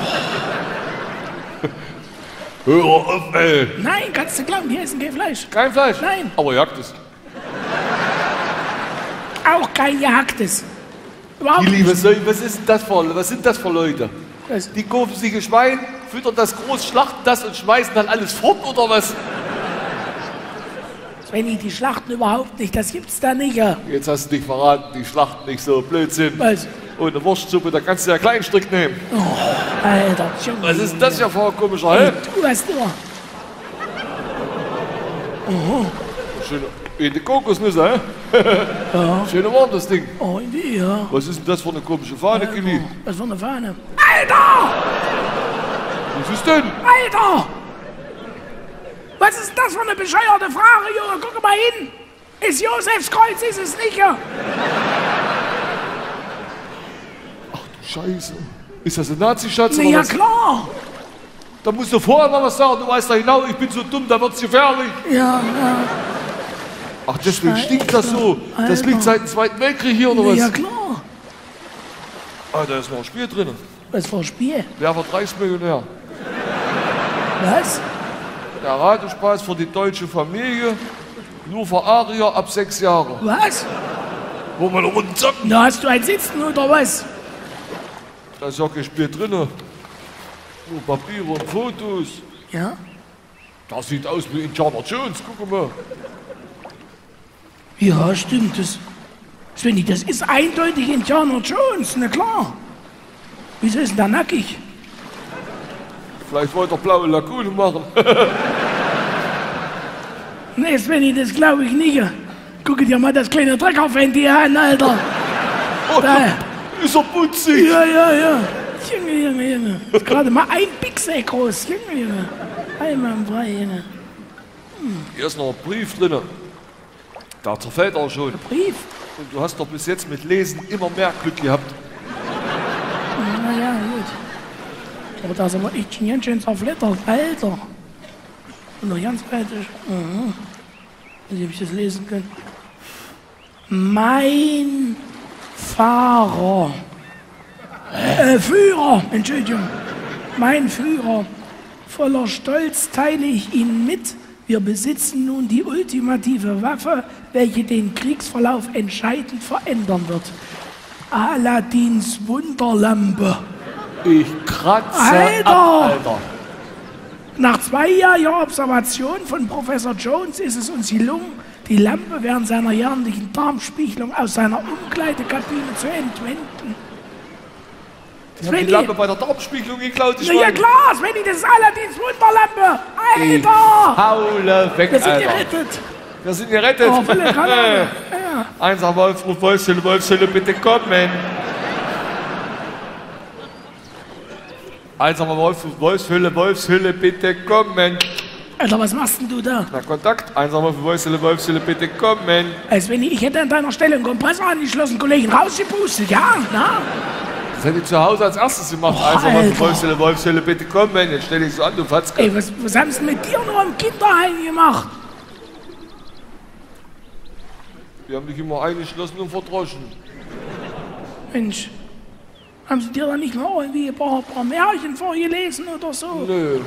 Hör auf, ey. Nein, kannst du glauben, die essen kein Fleisch. Kein Fleisch? Nein. Aber jagt es. Auch kein gehacktes. Überhaupt Die Liebe, nicht. soll- was ist denn das für, was sind das für Leute? Was? Die kaufen sich ein Schwein, füttern das groß, schlachten das und schmeißen dann alles fort, oder was? Svenny, die schlachten überhaupt nicht. Das gibt's da nicht. Ja. Jetzt hast du dich verraten, die schlachten nicht so. Blödsinn. Was? Und eine Wurstsuppe, da kannst du ja kleinen Strick nehmen. Alter, Junge. Was ist denn das ja für ein komischer Ey, Helm? du hast immer. Schöne, in die Kokosnüsse, hä? Schöne Worte, das Ding. Oh, die, ja. Was ist denn das für eine komische Fahne, Kili? Was für eine Fahne? Alter! Was ist denn? Alter! Was ist das für eine bescheuerte Frage, Junge? Guck mal hin! Ist Josefskreuz, ist es nicht, ja? Scheiße. Ist das ein Nazi-Schatz Na oder ja, was? klar! Da musst du vorher mal was sagen. Du weißt doch genau, ich bin so dumm, da wird's gefährlich. Ja, ja. Ach, deswegen Scheiße. stinkt das so. Das Alter. liegt seit dem Zweiten Weltkrieg hier, oder Na was? ja, klar. Ah, da ist noch ein Spiel drin. Was für ein Spiel? Wer wird Reichsmillionär? Was? Der Ratespaß für die deutsche Familie. Nur für Arier ab sechs Jahre. Was? Wo wir eine Runde zocken. Da hast du ein Sitzen, oder was? Da ist ja kein Spiel drin. Nur Papiere und Fotos. Ja? Das sieht aus wie Indiana Jones. Guck mal. Ja, stimmt. Das, Svenny, das ist eindeutig Indiana Jones, na klar. Wieso ist denn da nackig? Vielleicht wollte er blaue Lagune machen. Nee, Svenny, das glaube ich nicht. Guck dir mal das kleine Treckerfenty an, Alter. Oh, Da. ist er putzig. Ja, ja, ja. Junge, Junge, Junge. Ist gerade mal ein Pixel groß. Junge, Junge. Einmal frei, Junge. Hier ist noch ein Brief drin. Da zerfällt er schon. Brief? Und du hast doch bis jetzt mit Lesen immer mehr Glück gehabt. Na ja, gut. Aber da sind wir echt schon ganz schön zerflittert, Alter. Und noch ganz fertig. Mhm. Wie habe ich das lesen können? Mein Fahrer. Äh, Führer, Entschuldigung. Mein Führer. Voller Stolz teile ich Ihnen mit, wir besitzen nun die ultimative Waffe, welche den Kriegsverlauf entscheidend verändern wird. Aladins Wunderlampe. Ich kratze Alter. ab, Alter. Nach zweijähriger Observation von Professor Jones ist es uns gelungen, die Lampe während seiner jährlichen Darmspiegelung aus seiner Umkleidekabine zu entwenden. Ich hab die Lampe bei der Darmspiegelung geklaut. Na ja klar, Svenny, das ist Aladins Wunderlampe. Ich Alter! haule weg, Wir sind Alter. gerettet. Wir sind gerettet. Oh, volle Kanone. Ja. Einser Wolf, Ruf Wolfshülle, Wolfshülle, bitte kommen. Einsamer Wolf, Wolfshülle, Wolfshülle, bitte kommen. Alter, was machst denn du da? Na, Kontakt. Einsamer Wolf, Wolfshülle, Wolfshülle, bitte kommen. Als wenn ich hätte an deiner Stelle einen Kompressor angeschlossen, Kollegen, rausgepustet, ja? Na? Das hätte ich zu Hause als erstes gemacht. Oh, Einsamer Wolf, Alter. Wolfshülle, Wolfshülle, bitte kommen. Jetzt stell dich so an, du Fatzke. Ey, was, was haben sie mit dir nur im Kinderheim gemacht? Wir haben dich immer eingeschlossen und verdroschen. Mensch, haben sie dir da nicht mal irgendwie ein paar, paar Märchen vorgelesen oder so? Nö.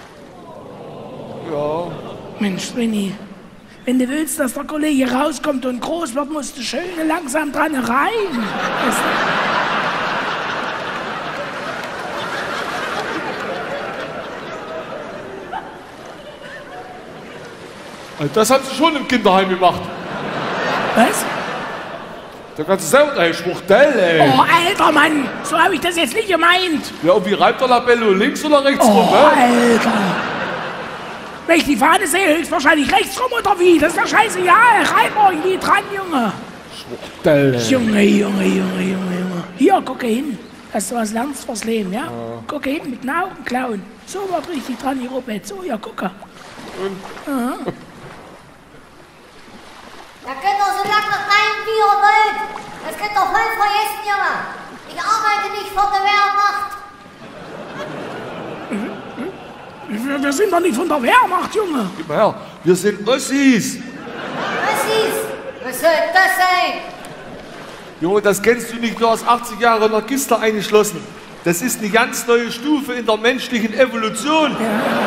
Ja. Mensch, Svenny, wenn du willst, dass der Kollege rauskommt und groß wird, musst du schön langsam dran rein. Weißt Also das haben sie schon im Kinderheim gemacht. du? Was? Da kannst du selber, ey, Schwuchtel, ey. Oh, alter Mann, so habe ich das jetzt nicht gemeint. Ja, und wie reibt der Labello? Links oder rechts Oh, rum, ne? Alter. Wenn ich die Fahne sehe, höchstwahrscheinlich rechts rum oder wie? Das ist doch scheißegal. Reib irgendwie dran, Junge. Schwuchtel, ey. Junge, Junge, Junge, Junge, Junge. Hier, gucke hin. Dass du was lernst fürs Leben, ja? Gucke hin mit den Augen klauen. So wird richtig dran geruppelt. So, ja, gucke. Da könnt ihr so lange rein, wie ihr wollt. Das könnt ihr voll vergessen, Junge. Ich arbeite nicht für die Wehrmacht. Wir, wir sind doch nicht von der Wehrmacht, Junge. Gib mal her. Wir sind Ossis. Was ist? Was soll das sein? Junge, das kennst du nicht, du hast achtzig Jahre in der Kiste eingeschlossen. Das ist eine ganz neue Stufe in der menschlichen Evolution.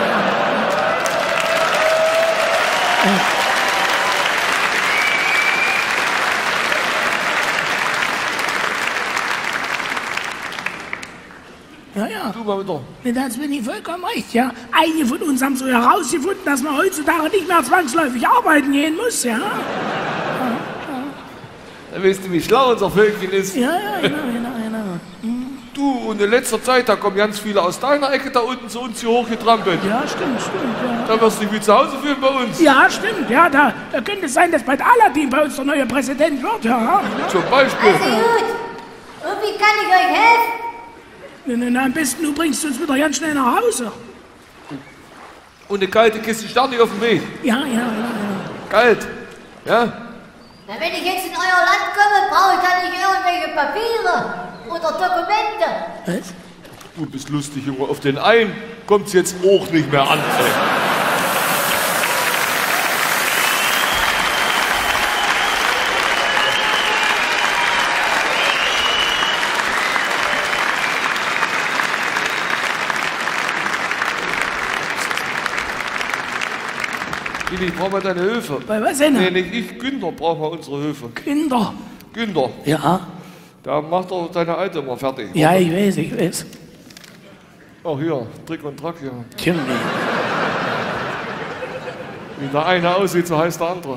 Ja, ja. Du mal wieder. Nee, das bin ich vollkommen recht, ja. Einige von uns haben so herausgefunden, dass man heutzutage nicht mehr zwangsläufig arbeiten gehen muss, ja. Da weißt du, wie schlau unser Völkchen ist. Ja, ja, genau, genau, genau. Du, und in letzter Zeit, da kommen ganz viele aus deiner Ecke da unten zu uns hier hochgetrampelt. Ja, stimmt, stimmt, ja. Da wirst du dich wie zu Hause fühlen bei uns. Ja, stimmt, ja, da, da könnte es sein, dass bald Aladin bei uns der neue Präsident wird, ja. Zum Beispiel. Also gut. Und wie kann ich euch helfen? Na, na, na, am besten, du bringst uns wieder ganz schnell nach Hause. Und eine kalte Kiste Sterne auf dem Weg. Ja, ja, ja, ja. Kalt. Ja? Na, wenn ich jetzt in euer Land komme, brauche ich da nicht irgendwelche Papiere oder Dokumente. Was? Du bist lustig, Junge. Auf den einen kommt's jetzt auch nicht mehr an. Ey. Willi, ich brauche mal deine Hilfe. Bei was denn? Nee, nicht ich, Günther braucht mal unsere Hilfe. Kinder. Günther, Ja. da macht er deine Alte immer fertig. Ja, ich weiß, ich weiß. Ach hier, Trick und Track hier. Junge. Wie der eine aussieht, so heißt der andere.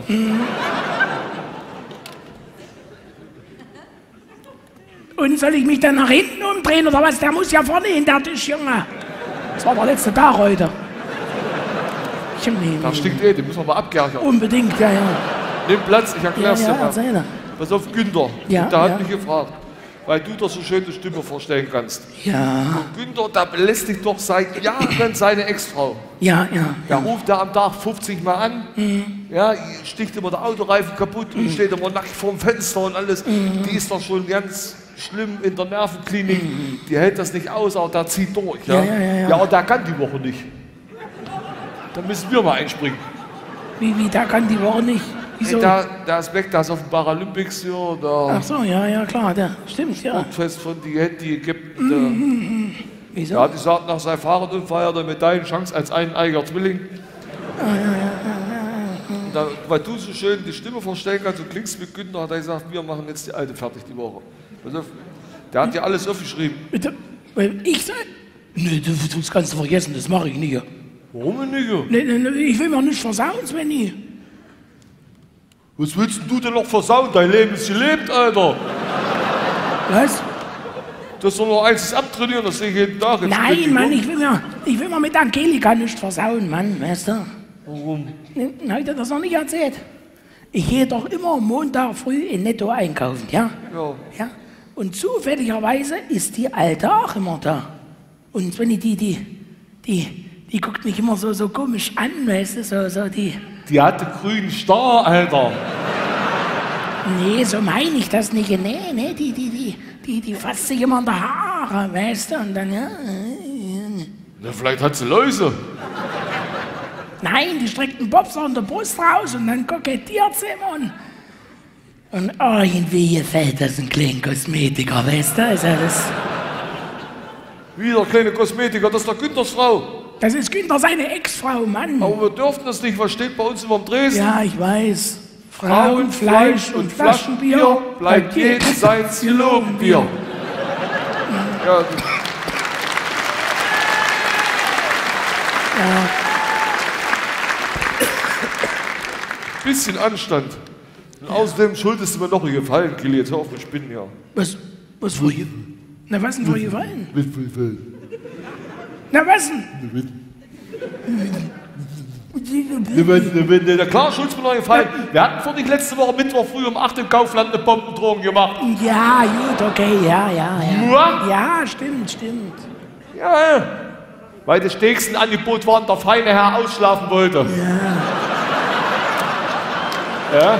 Und soll ich mich dann nach hinten umdrehen oder was? Der muss ja vorne hin, der Tisch, Junge. Das war der letzte Tag heute. Junge. Da stinkt eh, den müssen wir mal abgärchern. Unbedingt, ja, ja. Nimm Platz, ich Ja, erklär's ja, dir mal. erzähl doch. Pass auf, Günther. Ja, der hat ja. mich gefragt, weil du dir so schön die Stimme vorstellen kannst. Ja, Günther, der belästigt doch seit Jahren seine Ex-Frau. ja, ja. Der ruft da am Tag fünfzig Mal an, ja, sticht immer der Autoreifen kaputt und steht immer nackt vorm Fenster und alles. Die ist doch schon ganz schlimm in der Nervenklinik. Die hält das nicht aus, aber der zieht durch. Ja, Ja, ja, ja, ja. ja aber der kann die Woche nicht. Da müssen wir mal einspringen. Wie, wie, da kann die Woche nicht. Wieso? Da, da ist weg, da ist auf dem Paralympics hier, da. Ach so, ja, ja, klar, da stimmt, ja. Sportfest von die Handy gibt. Mm, mm, mm. Wieso? Ja, die sagt, nach seinem Fahrradunfall hat er Medaillenchance als eineiiger Zwilling. Ah, ja, ja, ja, ja. Da, weil du so schön die Stimme verstellen kannst, du klingst wie Günther, hat er gesagt, wir machen jetzt die Alte fertig die Woche. Also, der hat dir alles aufgeschrieben. Bitte? Weil ich sag. Nee, das, das kannst du vergessen, das mache ich nicht. Warum nicht? Nee, nee, nee, ich will mir nicht versauen, Svenny. Was willst du denn noch versauen? Dein Leben ist gelebt, Alter. Was? Das soll noch eins abtrainieren, das sehe ich jeden Tag. Jetzt Nein, Mann, ich will, mir, ich will mir mit Angelika nicht versauen, Mann, weißt du? Warum? Heute das noch nicht erzählt. Ich gehe doch immer Montag früh in Netto einkaufen, ja? Ja. Ja. Und zufälligerweise ist die Alte auch immer da. Und wenn die, die, die, die, die guckt mich immer so, so komisch an, weißt du, so, so die. Die hatte grünen Star, Alter. Nee, so meine ich das nicht. Nee, nee, die, die, die, die, die fasst sich immer in die Haare, weißt du, und dann, ja. Na, vielleicht hat sie Läuse. Nein, die streckt den Bob so an der Brust raus und dann kokettiert sie immer. Und, und irgendwie gefällt das ein kleiner Kosmetiker, weißt du, ist ja das. Wieder kleine Kosmetiker, das ist der Günthers Frau. Das ist Günther seine Ex-Frau, Mann. Aber wir dürfen das nicht, was steht bei uns über dem Dresden? Ja, ich weiß. Frauen, Fleisch und Flaschenbier bleibt jedem seins gelogen Bier. Ja. Ja. Bisschen Anstand. Und außerdem schuldest du mir noch einen Gefallen, Kili. Jetzt hör auf mit Spinnen, ja. Was, was für ihr? Na, was denn für ihr Gefallen? Na, was denn? Na klar, schuldest du mir noch einen Gefallen. Wir hatten vor dich letzte Woche Mittwoch früh um acht im Kaufland eine Bombendrohung gemacht. Ja, gut, okay, ja, ja, ja. Nur? Ja, stimmt, stimmt. Ja, weil das stärkste Angebot war, der feine Herr ausschlafen wollte. Ja. Ja?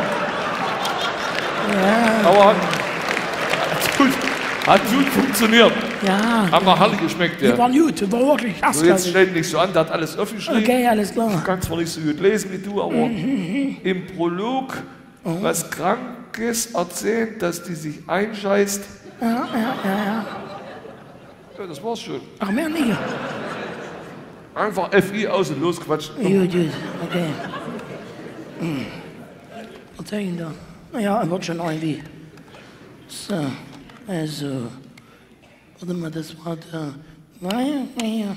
Ja. Aber hat, hat, gut, hat gut funktioniert. Ja. Haben wir herrlich geschmeckt, ja. Die waren gut, die war wirklich So, jetzt erstklassig. stell dich nicht so an, der hat alles aufgeschrieben. Okay, alles klar. Ich kann zwar nicht so gut lesen wie du, aber im Prolog was Krankes erzählt, dass die sich einscheißt. Ja, ja, ja, ja. Ja, das war's schon. Ach, mehr nicht. Einfach F I aus und losquatschen. Gut, gut, okay. Hm. Was sag ich denn da? Naja, wird schon irgendwie. So, also. Warte mal, das war der. Naja, naja.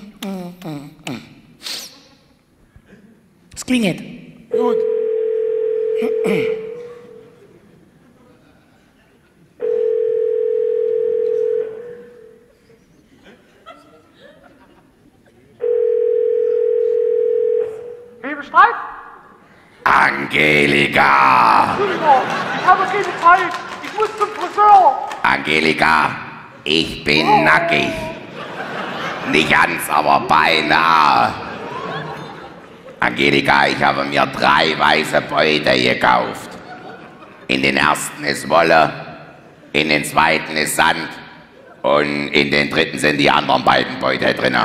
Es klingelt. Gut. Liebe Streit? Angelika! Entschuldigung, ich habe keine Zeit. Ich muss zum Friseur. Angelika, ich bin nackig. Nicht ganz, aber beinahe. Angelika, ich habe mir drei weiße Beute gekauft. In den ersten ist Wolle, in den zweiten ist Sand und in den dritten sind die anderen beiden Beute drin.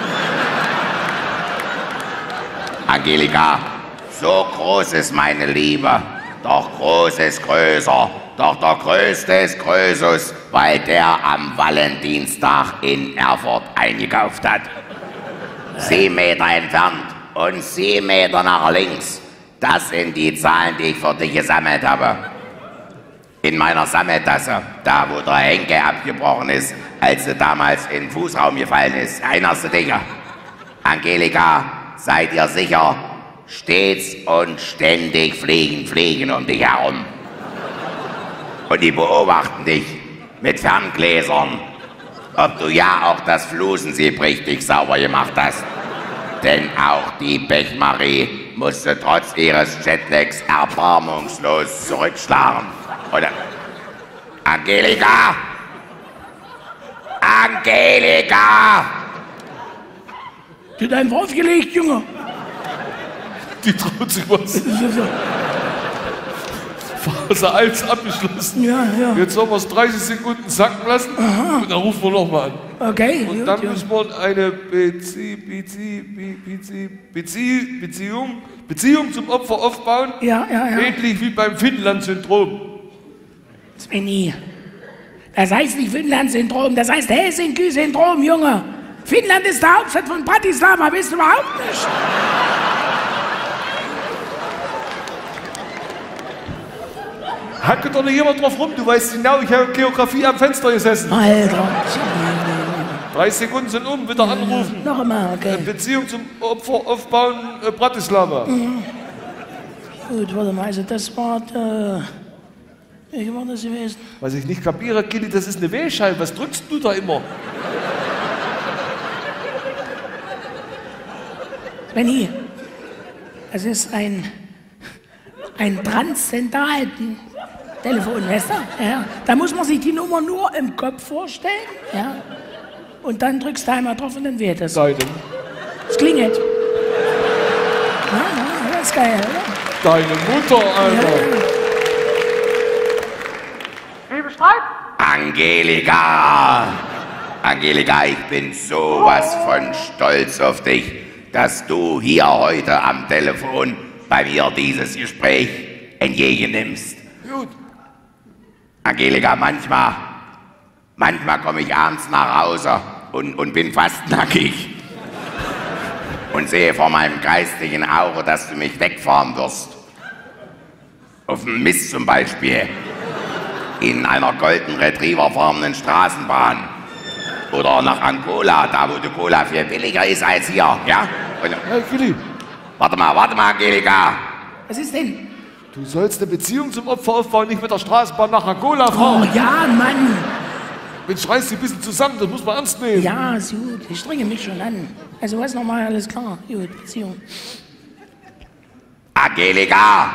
Angelika, so groß ist meine Liebe, doch groß ist größer, doch der größte ist Krösus, weil der am Valentinstag in Erfurt eingekauft hat. Sieben Meter entfernt und sieben Meter nach links. Das sind die Zahlen, die ich für dich gesammelt habe. In meiner Sammeltasse, da wo der Henke abgebrochen ist, als er damals in den Fußraum gefallen ist. Erinnerst du dich? Angelika, sei dir sicher, stets und ständig fliegen Fliegen um dich herum. Und die beobachten dich mit Ferngläsern, ob du ja auch das Flusensieb richtig sauber gemacht hast. Denn auch die Pechmarie musste trotz ihres Jetlags erbarmungslos zurückschlagen. Oder? Angelika! Angelika! Du hast einfach aufgelegt, Junge. Die traut sich was. Phase eins abgeschlossen. Ja, ja. Jetzt sollen wir es dreißig Sekunden sacken lassen. Aha. Und dann rufen wir nochmal an. Okay, Und gut, dann gut. müssen wir eine Bezie Bezie Bezie Bezie Beziehung, Beziehung zum Opfer aufbauen, Ja, ja, ja. ähnlich wie beim Finnland-Syndrom. Svenny, das heißt nicht Finnland-Syndrom, das heißt Helsinki-Syndrom, Junge. Finnland ist die Hauptstadt von Bratislava, wisst ihr überhaupt nicht? Hacke doch nicht jemand drauf rum, du weißt genau, ich habe Geografie am Fenster gesessen. Alter. Drei Sekunden sind um, wieder anrufen. Noch einmal, okay. Beziehung zum Opfer aufbauen, äh, Bratislava. Gut, warte mal, also das war, äh, wie war das gewesen? Was ich nicht kapiere, Gilly, das ist eine Wählscheibe, was drückst du da immer? Svenny, es ist ein, ein transzendalen Telefon, weißt du? Ja. Da muss man sich die Nummer nur im Kopf vorstellen, ja. Und dann drückst du einmal drauf und dann wird es. Deine, Es klingelt. Ja, ja, das ist geil, oder? deine Mutter, Alter. Angelika! Angelika, ich bin sowas von stolz auf dich, dass du hier heute am Telefon bei mir dieses Gespräch entgegennimmst. Gut. Angelika, manchmal, manchmal komme ich abends nach Hause und, und bin fast nackig und sehe vor meinem geistigen Auge, dass du mich wegfahren wirst. Auf dem Mist zum Beispiel. In einer Golden Retriever fahrenden Straßenbahn. Oder nach Angola, da wo die Cola viel billiger ist als hier, ja? Und, Hey, Gilly, warte mal, warte mal, Angelika. Was ist denn? du sollst eine Beziehung zum Opfer aufbauen, nicht mit der Straßenbahn nach Angola Oh fahren. ja, Mann. Mensch, reiß dich ein bisschen zusammen, das muss man ernst nehmen. Ja, ist gut. Ich strenge mich schon an. Also was nochmal, alles klar. Gut, Beziehung. Angelika,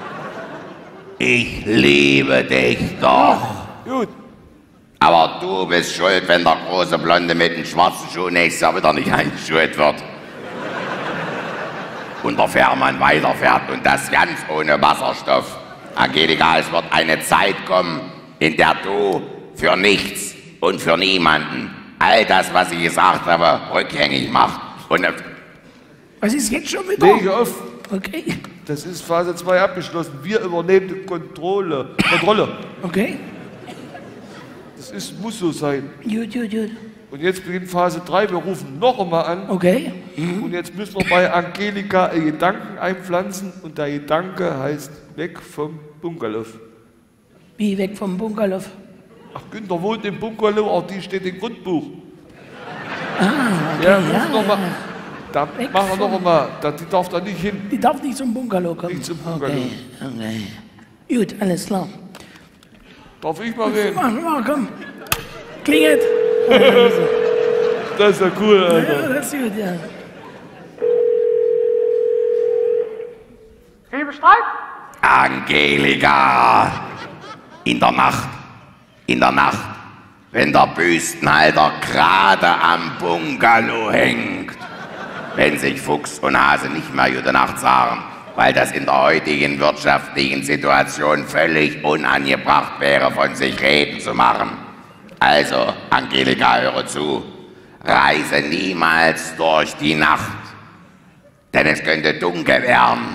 ich liebe dich doch. Gut. Aber du bist schuld, wenn der große Blonde mit dem schwarzen Schuh nächstes Jahr wieder nicht eingeschult wird. Und der Fährmann weiterfährt und das ganz ohne Wasserstoff. Angelika, es wird eine Zeit kommen, in der du für nichts und für niemanden all das, was ich gesagt habe, rückgängig machst. Und Was ist jetzt schon wieder? Lege auf. Okay, Das ist Phase zwei abgeschlossen. Wir übernehmen die Kontrolle. Kontrolle. okay. Das ist, muss so sein. Gut, gut, gut. Und jetzt beginnt Phase drei. Wir rufen noch einmal an. Okay. Und jetzt müssen wir bei Angelika einen Gedanken einpflanzen. Und der Gedanke heißt weg vom Bungalow. Wie weg vom Bungalow? Ach, Günther wohnt im Bungalow, auch die steht im Grundbuch. Ah, okay. Ja, Ja, ruf noch mal. ja. Da Weg machen wir vom- noch einmal. Da, die darf da nicht hin. Die darf nicht zum Bungalow kommen. Nicht zum Bungalow. Okay, okay. Gut, alles klar. Darf ich mal reden? Mach, mach, komm. Klingelt. Das ist ja cool, Ja, Alter. das ist gut, ja. Angelika, in der Nacht, in der Nacht, wenn der Büstenhalter gerade am Bungalow hängt, wenn sich Fuchs und Hase nicht mehr gute Nacht sagen, weil das in der heutigen wirtschaftlichen Situation völlig unangebracht wäre, von sich reden zu machen. Also, Angelika, höre zu, reise niemals durch die Nacht, denn es könnte dunkel werden.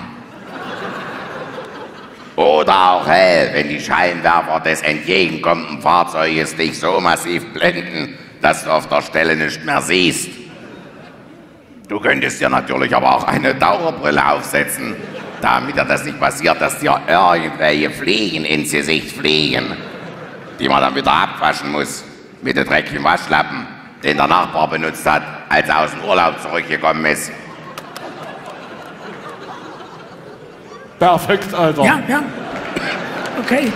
Oder auch hell, wenn die Scheinwerfer des entgegenkommenden Fahrzeuges dich so massiv blenden, dass du auf der Stelle nicht mehr siehst. Du könntest dir natürlich aber auch eine Dauerbrille aufsetzen, damit dir das nicht passiert, dass dir irgendwelche Fliegen ins Gesicht fliegen, die man dann wieder abwaschen muss mit dem dreckigen Waschlappen, den der Nachbar benutzt hat, als er aus dem Urlaub zurückgekommen ist. Perfekt, Alter. Ja, ja. Okay.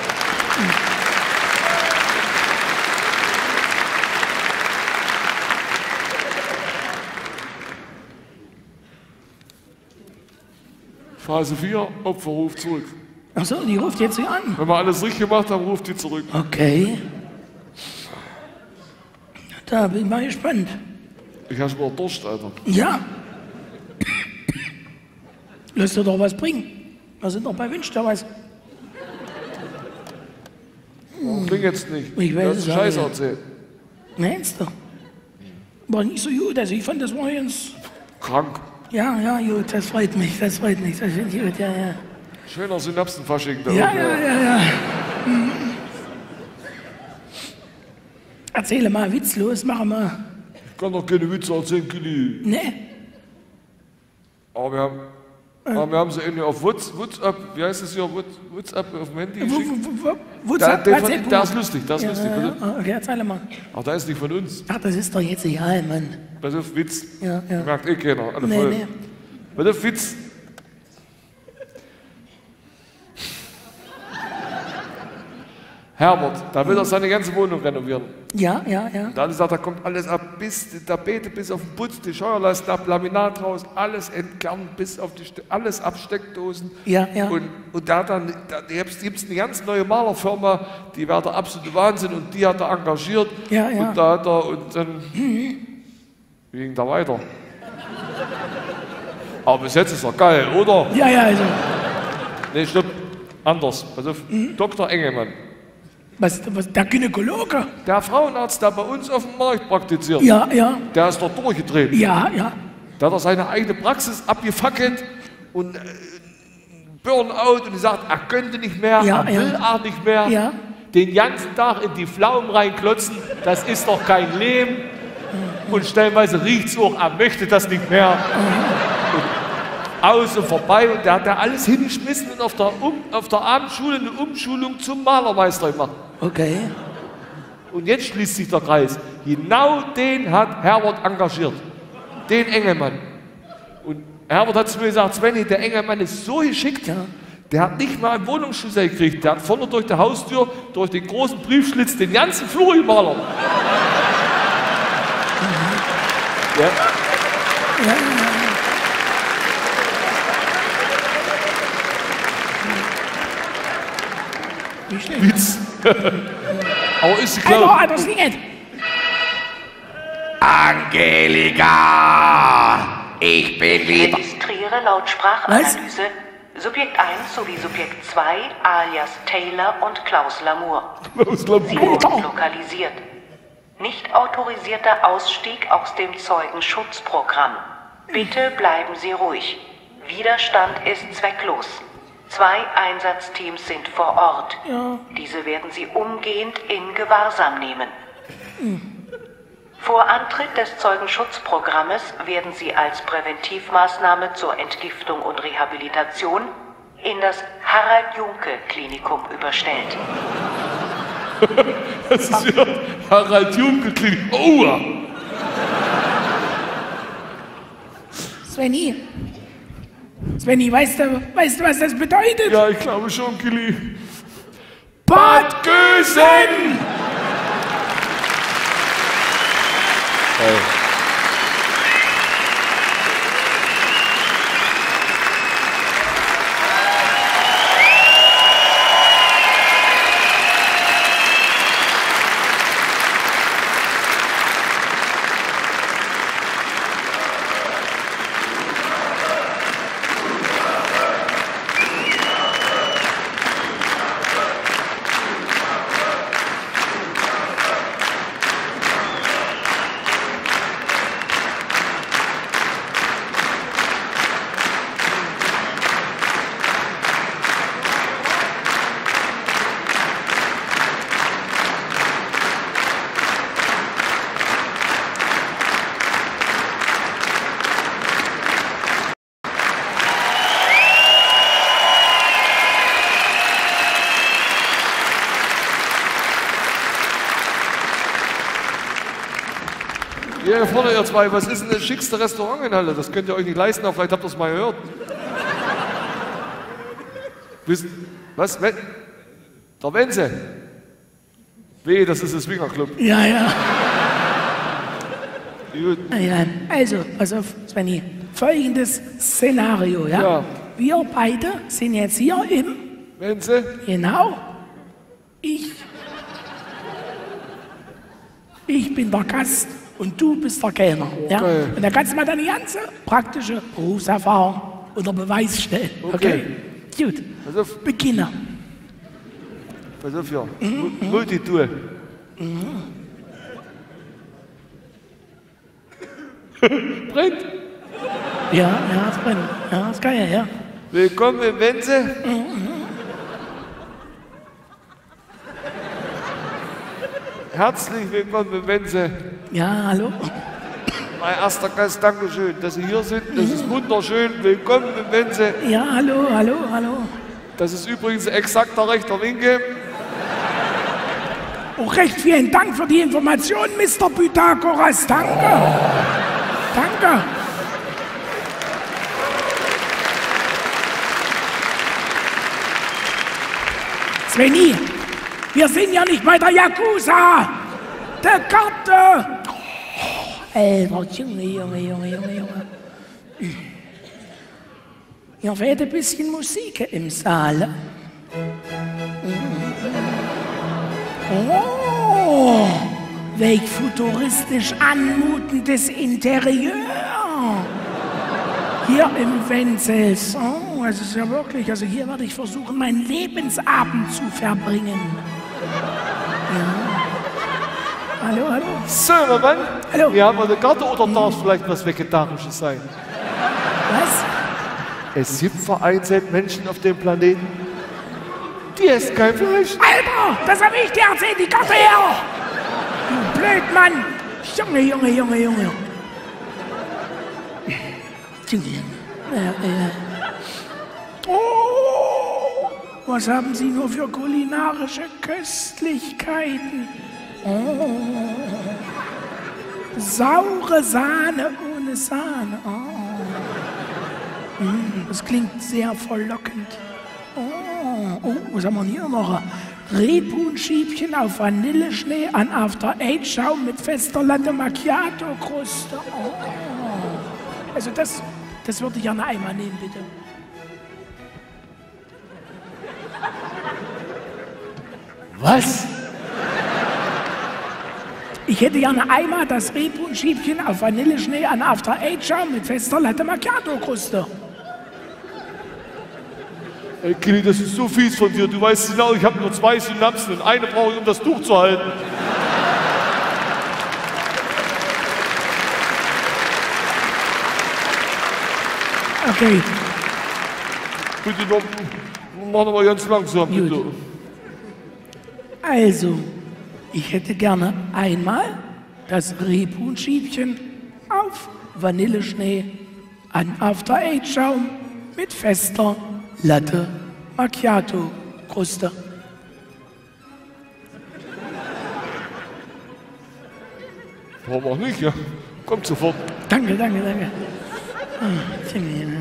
Phase vier, Opfer ruft zurück. Achso, die ruft jetzt hier an. Wenn wir alles richtig gemacht haben, ruft die zurück. Okay. Da bin ich mal gespannt. Ich habe schon mal Durst, Alter. Ja. Lass dir doch was bringen. Wir sind doch bei Wünsch da was. Bring jetzt nicht. Ich weiß Du hast es Scheiße auch, ja. erzählt. Meinst du? War nicht so gut, also ich fand, das war ganz... Krank. Ja, ja, gut, das freut mich, das freut mich, das finde ich gut, ja, ja. Schöner Synapsenfasching da Ja, oben, ja, ja, ja. Mhm. Erzähle mal Witz, los, machen wir. Ich kann doch keine Witze erzählen, Kili. Ne? Aber wir haben, aber wir haben sie irgendwie auf What's- WhatsApp, wie heißt das hier, What's- WhatsApp auf dem Handy Wo, geschickt. wo, wo, wo, Der, der, WhatsApp, von, wo? der ist lustig, der ist Ja, lustig. ja, Bitte. ja. Okay, erzähl mal. Ach, der ist nicht von uns. Ach, das ist doch jetzt egal, Mann. Pass auf, Witz. Ja, ja. Merkt eh keiner, alle Nee, voll. nee. Pass auf, Witz. Herbert, da will er seine ganze Wohnung renovieren. Ja, ja, ja. Da hat er gesagt, da kommt alles ab, bis die Tapete, bis auf den Putz, die Scheuerleisten ab, Laminat raus, alles entkernt, bis auf die, Ste- alles ab Steckdosen. Ja, ja. Und, und da hat dann, da gibt es eine ganz neue Malerfirma, die war der absolute Wahnsinn und die hat er engagiert. Ja, ja. Und da hat er, und dann, wie ging da weiter? Aber bis jetzt ist er geil, oder? Ja, ja, also. Nee, stopp, anders. Pass auf, Mhm. Doktor Engelmann. Was, was, der Gynäkologe? Der Frauenarzt, der bei uns auf dem Markt praktiziert, Ja, ja. der ist dort durchgedreht. Ja, ja. Da hat er seine eigene Praxis abgefackelt und äh, Burnout und gesagt, er könnte nicht mehr, Ja, er ja. will auch nicht mehr. Ja. Den ganzen Tag in die Pflaumen reinklotzen, das ist doch kein Leben. Und stellenweise riecht es auch, er möchte das nicht mehr. Und aus und vorbei und der hat da alles hingeschmissen und auf der, um, auf der Abendschule eine Umschulung zum Malermeister gemacht. Okay. Und jetzt schließt sich der Kreis. Genau den hat Herbert engagiert. Den Engelmann. Und Herbert hat zu mir gesagt, Svenny, der Engelmann ist so geschickt, Ja. der hat nicht mal einen Wohnungsschlüssel gekriegt. Der hat vorne durch die Haustür, durch den großen Briefschlitz, den ganzen Flur gemalert. Ja. Ja, Nicht schlecht. Witz. Aber ist sie Hallo, klar. das Lied. Angelika! Ich bin wieder. Registriere laut Sprachanalyse Subjekt eins sowie Subjekt zwei alias Taylor und Klaus Lamour. Klaus Lamour. Sie wurden lokalisiert. Nicht autorisierter Ausstieg aus dem Zeugenschutzprogramm. Bitte bleiben Sie ruhig. Widerstand ist zwecklos. Zwei Einsatzteams sind vor Ort. Ja. Diese werden Sie umgehend in Gewahrsam nehmen. Vor Antritt des Zeugenschutzprogrammes werden Sie als Präventivmaßnahme zur Entgiftung und Rehabilitation in das Harald-Junke-Klinikum überstellt. Das ist ja Harald Junke Klinik. Aua! Svenny. Svenny, weißt du, weißt du, was das bedeutet? Ja, ich glaube schon, Kili. Bad Gösen! Hier vorne, ihr zwei, was ist denn das schickste Restaurant in Halle? Das könnt ihr euch nicht leisten, aber vielleicht habt ihr es mal gehört. Wisst, was? We- Der Wenze? Weh, das ist das Swingerclub. Ja, ja. Gut. Ja, also, pass auf, Svenny. Folgendes Szenario, ja? Ja. Wir beide sind jetzt hier im, Wenze? genau, ich, ich bin der Gast und du bist der Kellner, ja? Okay. Und da kannst du mal deine ganze praktische Berufserfahrung unter Beweis stellen, okay? Gut, Pass auf, beginne. pass auf hier. Multitool. Brennt. Ja, ja, es brennt. Ja, ist geil, ja. Willkommen im Wenze. Herzlich willkommen im Wenze. Ja, hallo. Mein erster Gast, Dankeschön, dass Sie hier sind. Das ist wunderschön. Willkommen im Wenze. Ja, hallo, hallo, hallo. Das ist übrigens exakt der rechter Winkel. Auch recht vielen Dank für die Information, Mister Pythagoras. Danke. Danke. Sveni, wir sind ja nicht bei der Yakuza. Der Karte. Alter, Junge, Junge, Junge, Junge, Junge. Ihr werdet ein bisschen Musik im Saal. Oh, welch futuristisch anmutendes Interieur. Hier im Wenzels. Oh, es ist ja wirklich, also hier werde ich versuchen, meinen Lebensabend zu verbringen. Ja. Hallo, hallo. So, mein Mann. Hallo. Wir haben eine Karte oder darf es vielleicht was Vegetarisches sein? Was? Es gibt vereinzelt Menschen auf dem Planeten, die essen kein Fleisch. Alter, das habe ich dir erzählt, die Karte her! Du Blödmann! Junge, Junge, Junge, Junge. Junge, Junge. Ja, ja. Oh, was haben Sie nur für kulinarische Köstlichkeiten? Oh. Saure Sahne ohne Sahne. Oh. Mm, das klingt sehr verlockend. Oh, oh, was haben wir hier noch? Rebhuhnschiebchen auf Vanilleschnee an After-Eight-Schaum mit fester Latte Macchiato-Kruste. Oh. Also das, das würde ich gerne einmal nehmen, bitte. Was? Ich hätte gerne einmal das Rebhuhnschiebchen auf Vanilleschnee an After-Eight-Schaum mit fester Latte Macchiato-Kruste. Ey, Kili, das ist so fies von dir. Du weißt genau, ich habe nur zwei Synapsen und eine brauche ich, um das Tuch zu halten. Okay. Bitte noch, mach noch mal ganz langsam, bitte. Gut. Also, ich hätte gerne einmal das Rebhuhnschiebchen auf Vanilleschnee an After-Eight-Schaum mit fester Latte Macchiato-Kruste. Warum auch nicht, ja? Kommt sofort. Danke, danke, danke. Ah,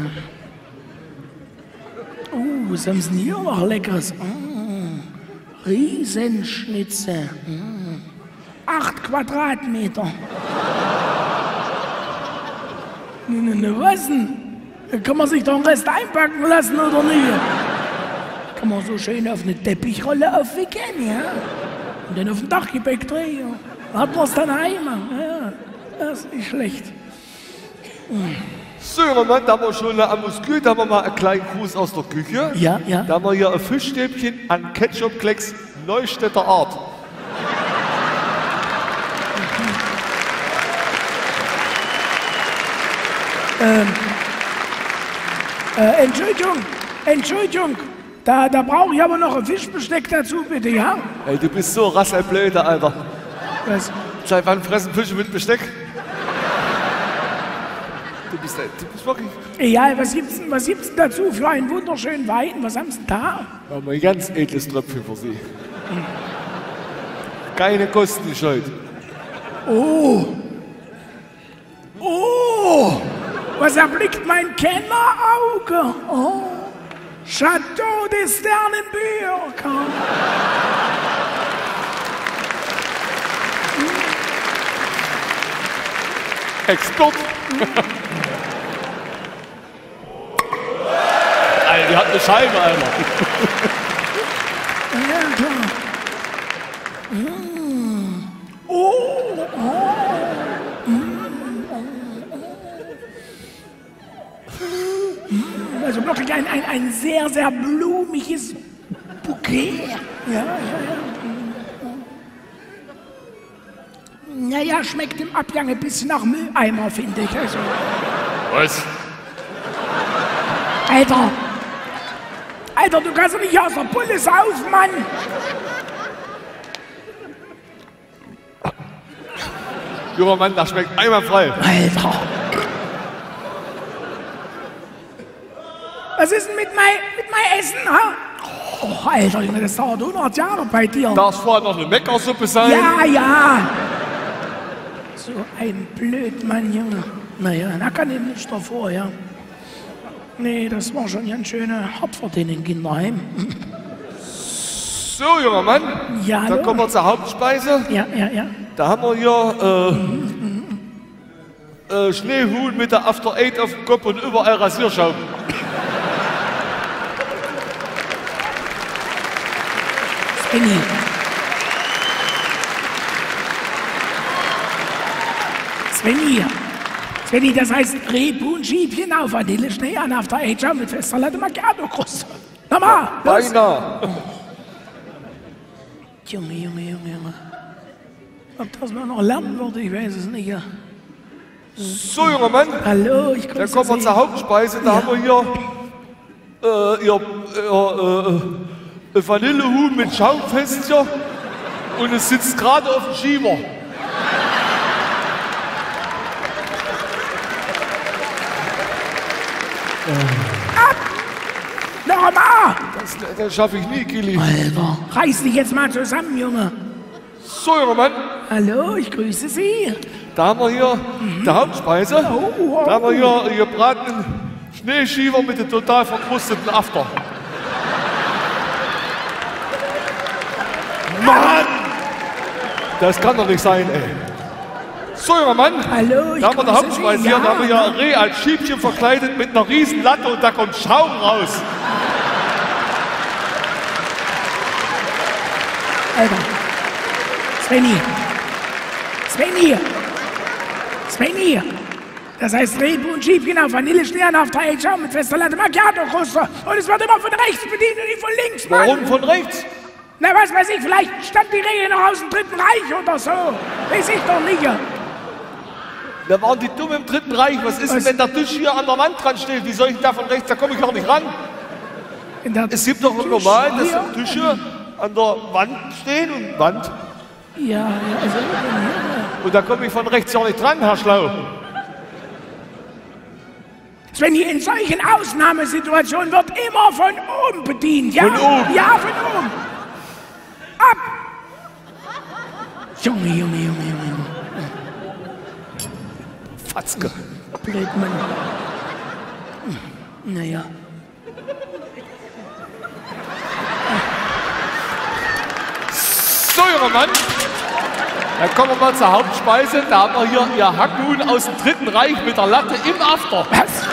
oh, was haben Sie denn hier noch Leckeres? Oh, Riesenschnitzel. Mm. Acht Quadratmeter. Ne, ne, ne, was denn? Da kann man sich doch den Rest einpacken lassen, oder nicht? Kann man so schön auf eine Teppichrolle aufwickeln, ja? Und dann auf den Dachgepäckträger. Da hat man es dann heim. Ja, das ist nicht schlecht. Mm. So, Moment, da haben wir schon eine Amuskül, da haben wir mal einen kleinen Gruß aus der Küche. Ja, ja. Da haben wir hier ein Fischstäbchen an Ketchup-Klecks Neustädter Art. Ähm, äh, Entschuldigung, Entschuldigung, da, da brauche ich aber noch ein Fischbesteck dazu, bitte, ja? Ey, du bist so rasselblöde, Alter. Was? Seit wann fressen Fische mit Besteck? Du bist, du bist wirklich... Egal, was gibt's denn, was gibt's denn dazu für einen wunderschönen Wein? Was haben Sie denn da? Wir haben ein ganz edles Tröpfchen für Sie. Keine Kosten gescheut. Oh! Oh! Was erblickt mein Kennerauge? Oh! Chateau des Sternenbürger! Expert! Alter, die hat eine Scheibe, Alter. Ja, klar. Mm. Oh, oh. Mm. Also wirklich ein, ein, ein sehr, sehr blumiges Bouquet. Ja, ja, ja. Naja, schmeckt im Abgang ein bisschen nach Mülleimer, finde ich. Also. Was? Alter. Alter, du kannst doch nicht aus der Pulle saufen, Mann. Junger Mann, das schmeckt einwandfrei. Alter. Was ist denn mit mein, mit mein Essen, ha? Oh, Alter, Junge, das dauert hundert Jahre bei dir. Darf vorher noch eine Meckersuppe sein? Ja, ja. So ein Blödmann, Junge. Naja, da kann ich nicht davor, ja. Nee, das war schon ganz schöne hart für den Kinderheim. So, junger Mann. Ja, Dann hallo? kommen wir zur Hauptspeise. Ja, ja, ja. Da haben wir hier äh, äh, Schneehuhn mit der After Eight auf dem Kopf und überall Rasierschaum. Svenny. Svenny. Svenny, das heißt Rebhuhn-Schiebchen auf Vanille, Schnee an After Eight Schaum mit fester Latte Macchiato-Kruste. Nochmal, los. Beinahe. Junge, Junge, Junge, Junge. Ob das man noch lernen würde, ich weiß es nicht. Ja. So, junger Mann. Hallo, ich grüße Dann kommen wir Sie. zur Hauptspeise. Da Ja. haben wir hier äh, ihr, ihr, äh, äh, Vanillehuhn mit Schaumfestchen und es sitzt gerade auf dem Schieber. Nochmal! Das, das schaffe ich nie, Kili. Alter, reiß dich jetzt mal zusammen, Junge. So, junger Mann. Hallo, ich grüße Sie. Da haben wir hier die Hauptspeise. Oh, oh. Da haben wir hier gebratenen Schneeschieber mit dem total verkrusteten After. Mann! Das kann doch nicht sein, ey. So, junger Mann. Hallo, ich Da haben wir die grüße Hauptspeise Sie. hier. Ja, Da haben wir hier ein Reh als Schiebchen verkleidet mit einer riesen Latte und da kommt Schaum raus. Alter. Svenny. Svenny. Svenny. Das heißt Rebhuhn-Schiebchen auf Vanille, Schnee an After Eight Schaum mit fester Latte Macchiato-Kruste. Und es wird immer von rechts bedient und nicht von links, Mann. Warum von rechts? Na, was weiß ich, vielleicht stammt die Regel noch aus dem Dritten Reich oder so. Weiß ich doch nicht. Da waren die dumm im Dritten Reich. Was ist Was? denn, wenn der Tisch hier an der Wand dran steht? Wie soll ich da von rechts? Da komme ich auch nicht ran. In der Es gibt doch Tisch normal, dass hier? Tische an der Wand stehen und Wand. Ja, ja, also Und da komme ich von rechts ja nicht dran, Herr Schlau. Svenny, in solchen Ausnahmesituationen wird immer von oben bedient, ja? Von oben? Ja, von oben. Ab! Junge, Junge, Junge, Junge, Junge. Fatzke. Blödmann. Naja. So, junger Mann. Dann kommen wir mal zur Hauptspeise. Da haben wir hier Ihr Hackhuhn aus dem Dritten Reich mit der Latte im After. Was?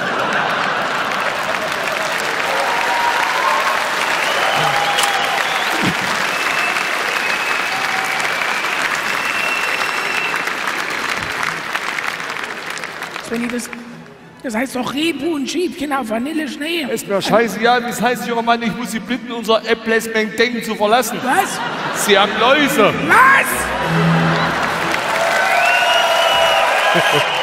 Svenny, das, das heißt doch Rebhuhn-Schiebchen auf Vanille-Schnee. Ist mir scheißegal, wie es heißt, junger Mann. Ich muss Sie bitten, unser Emplacement-Denken zu verlassen. Was? Sie haben Läuse. Was?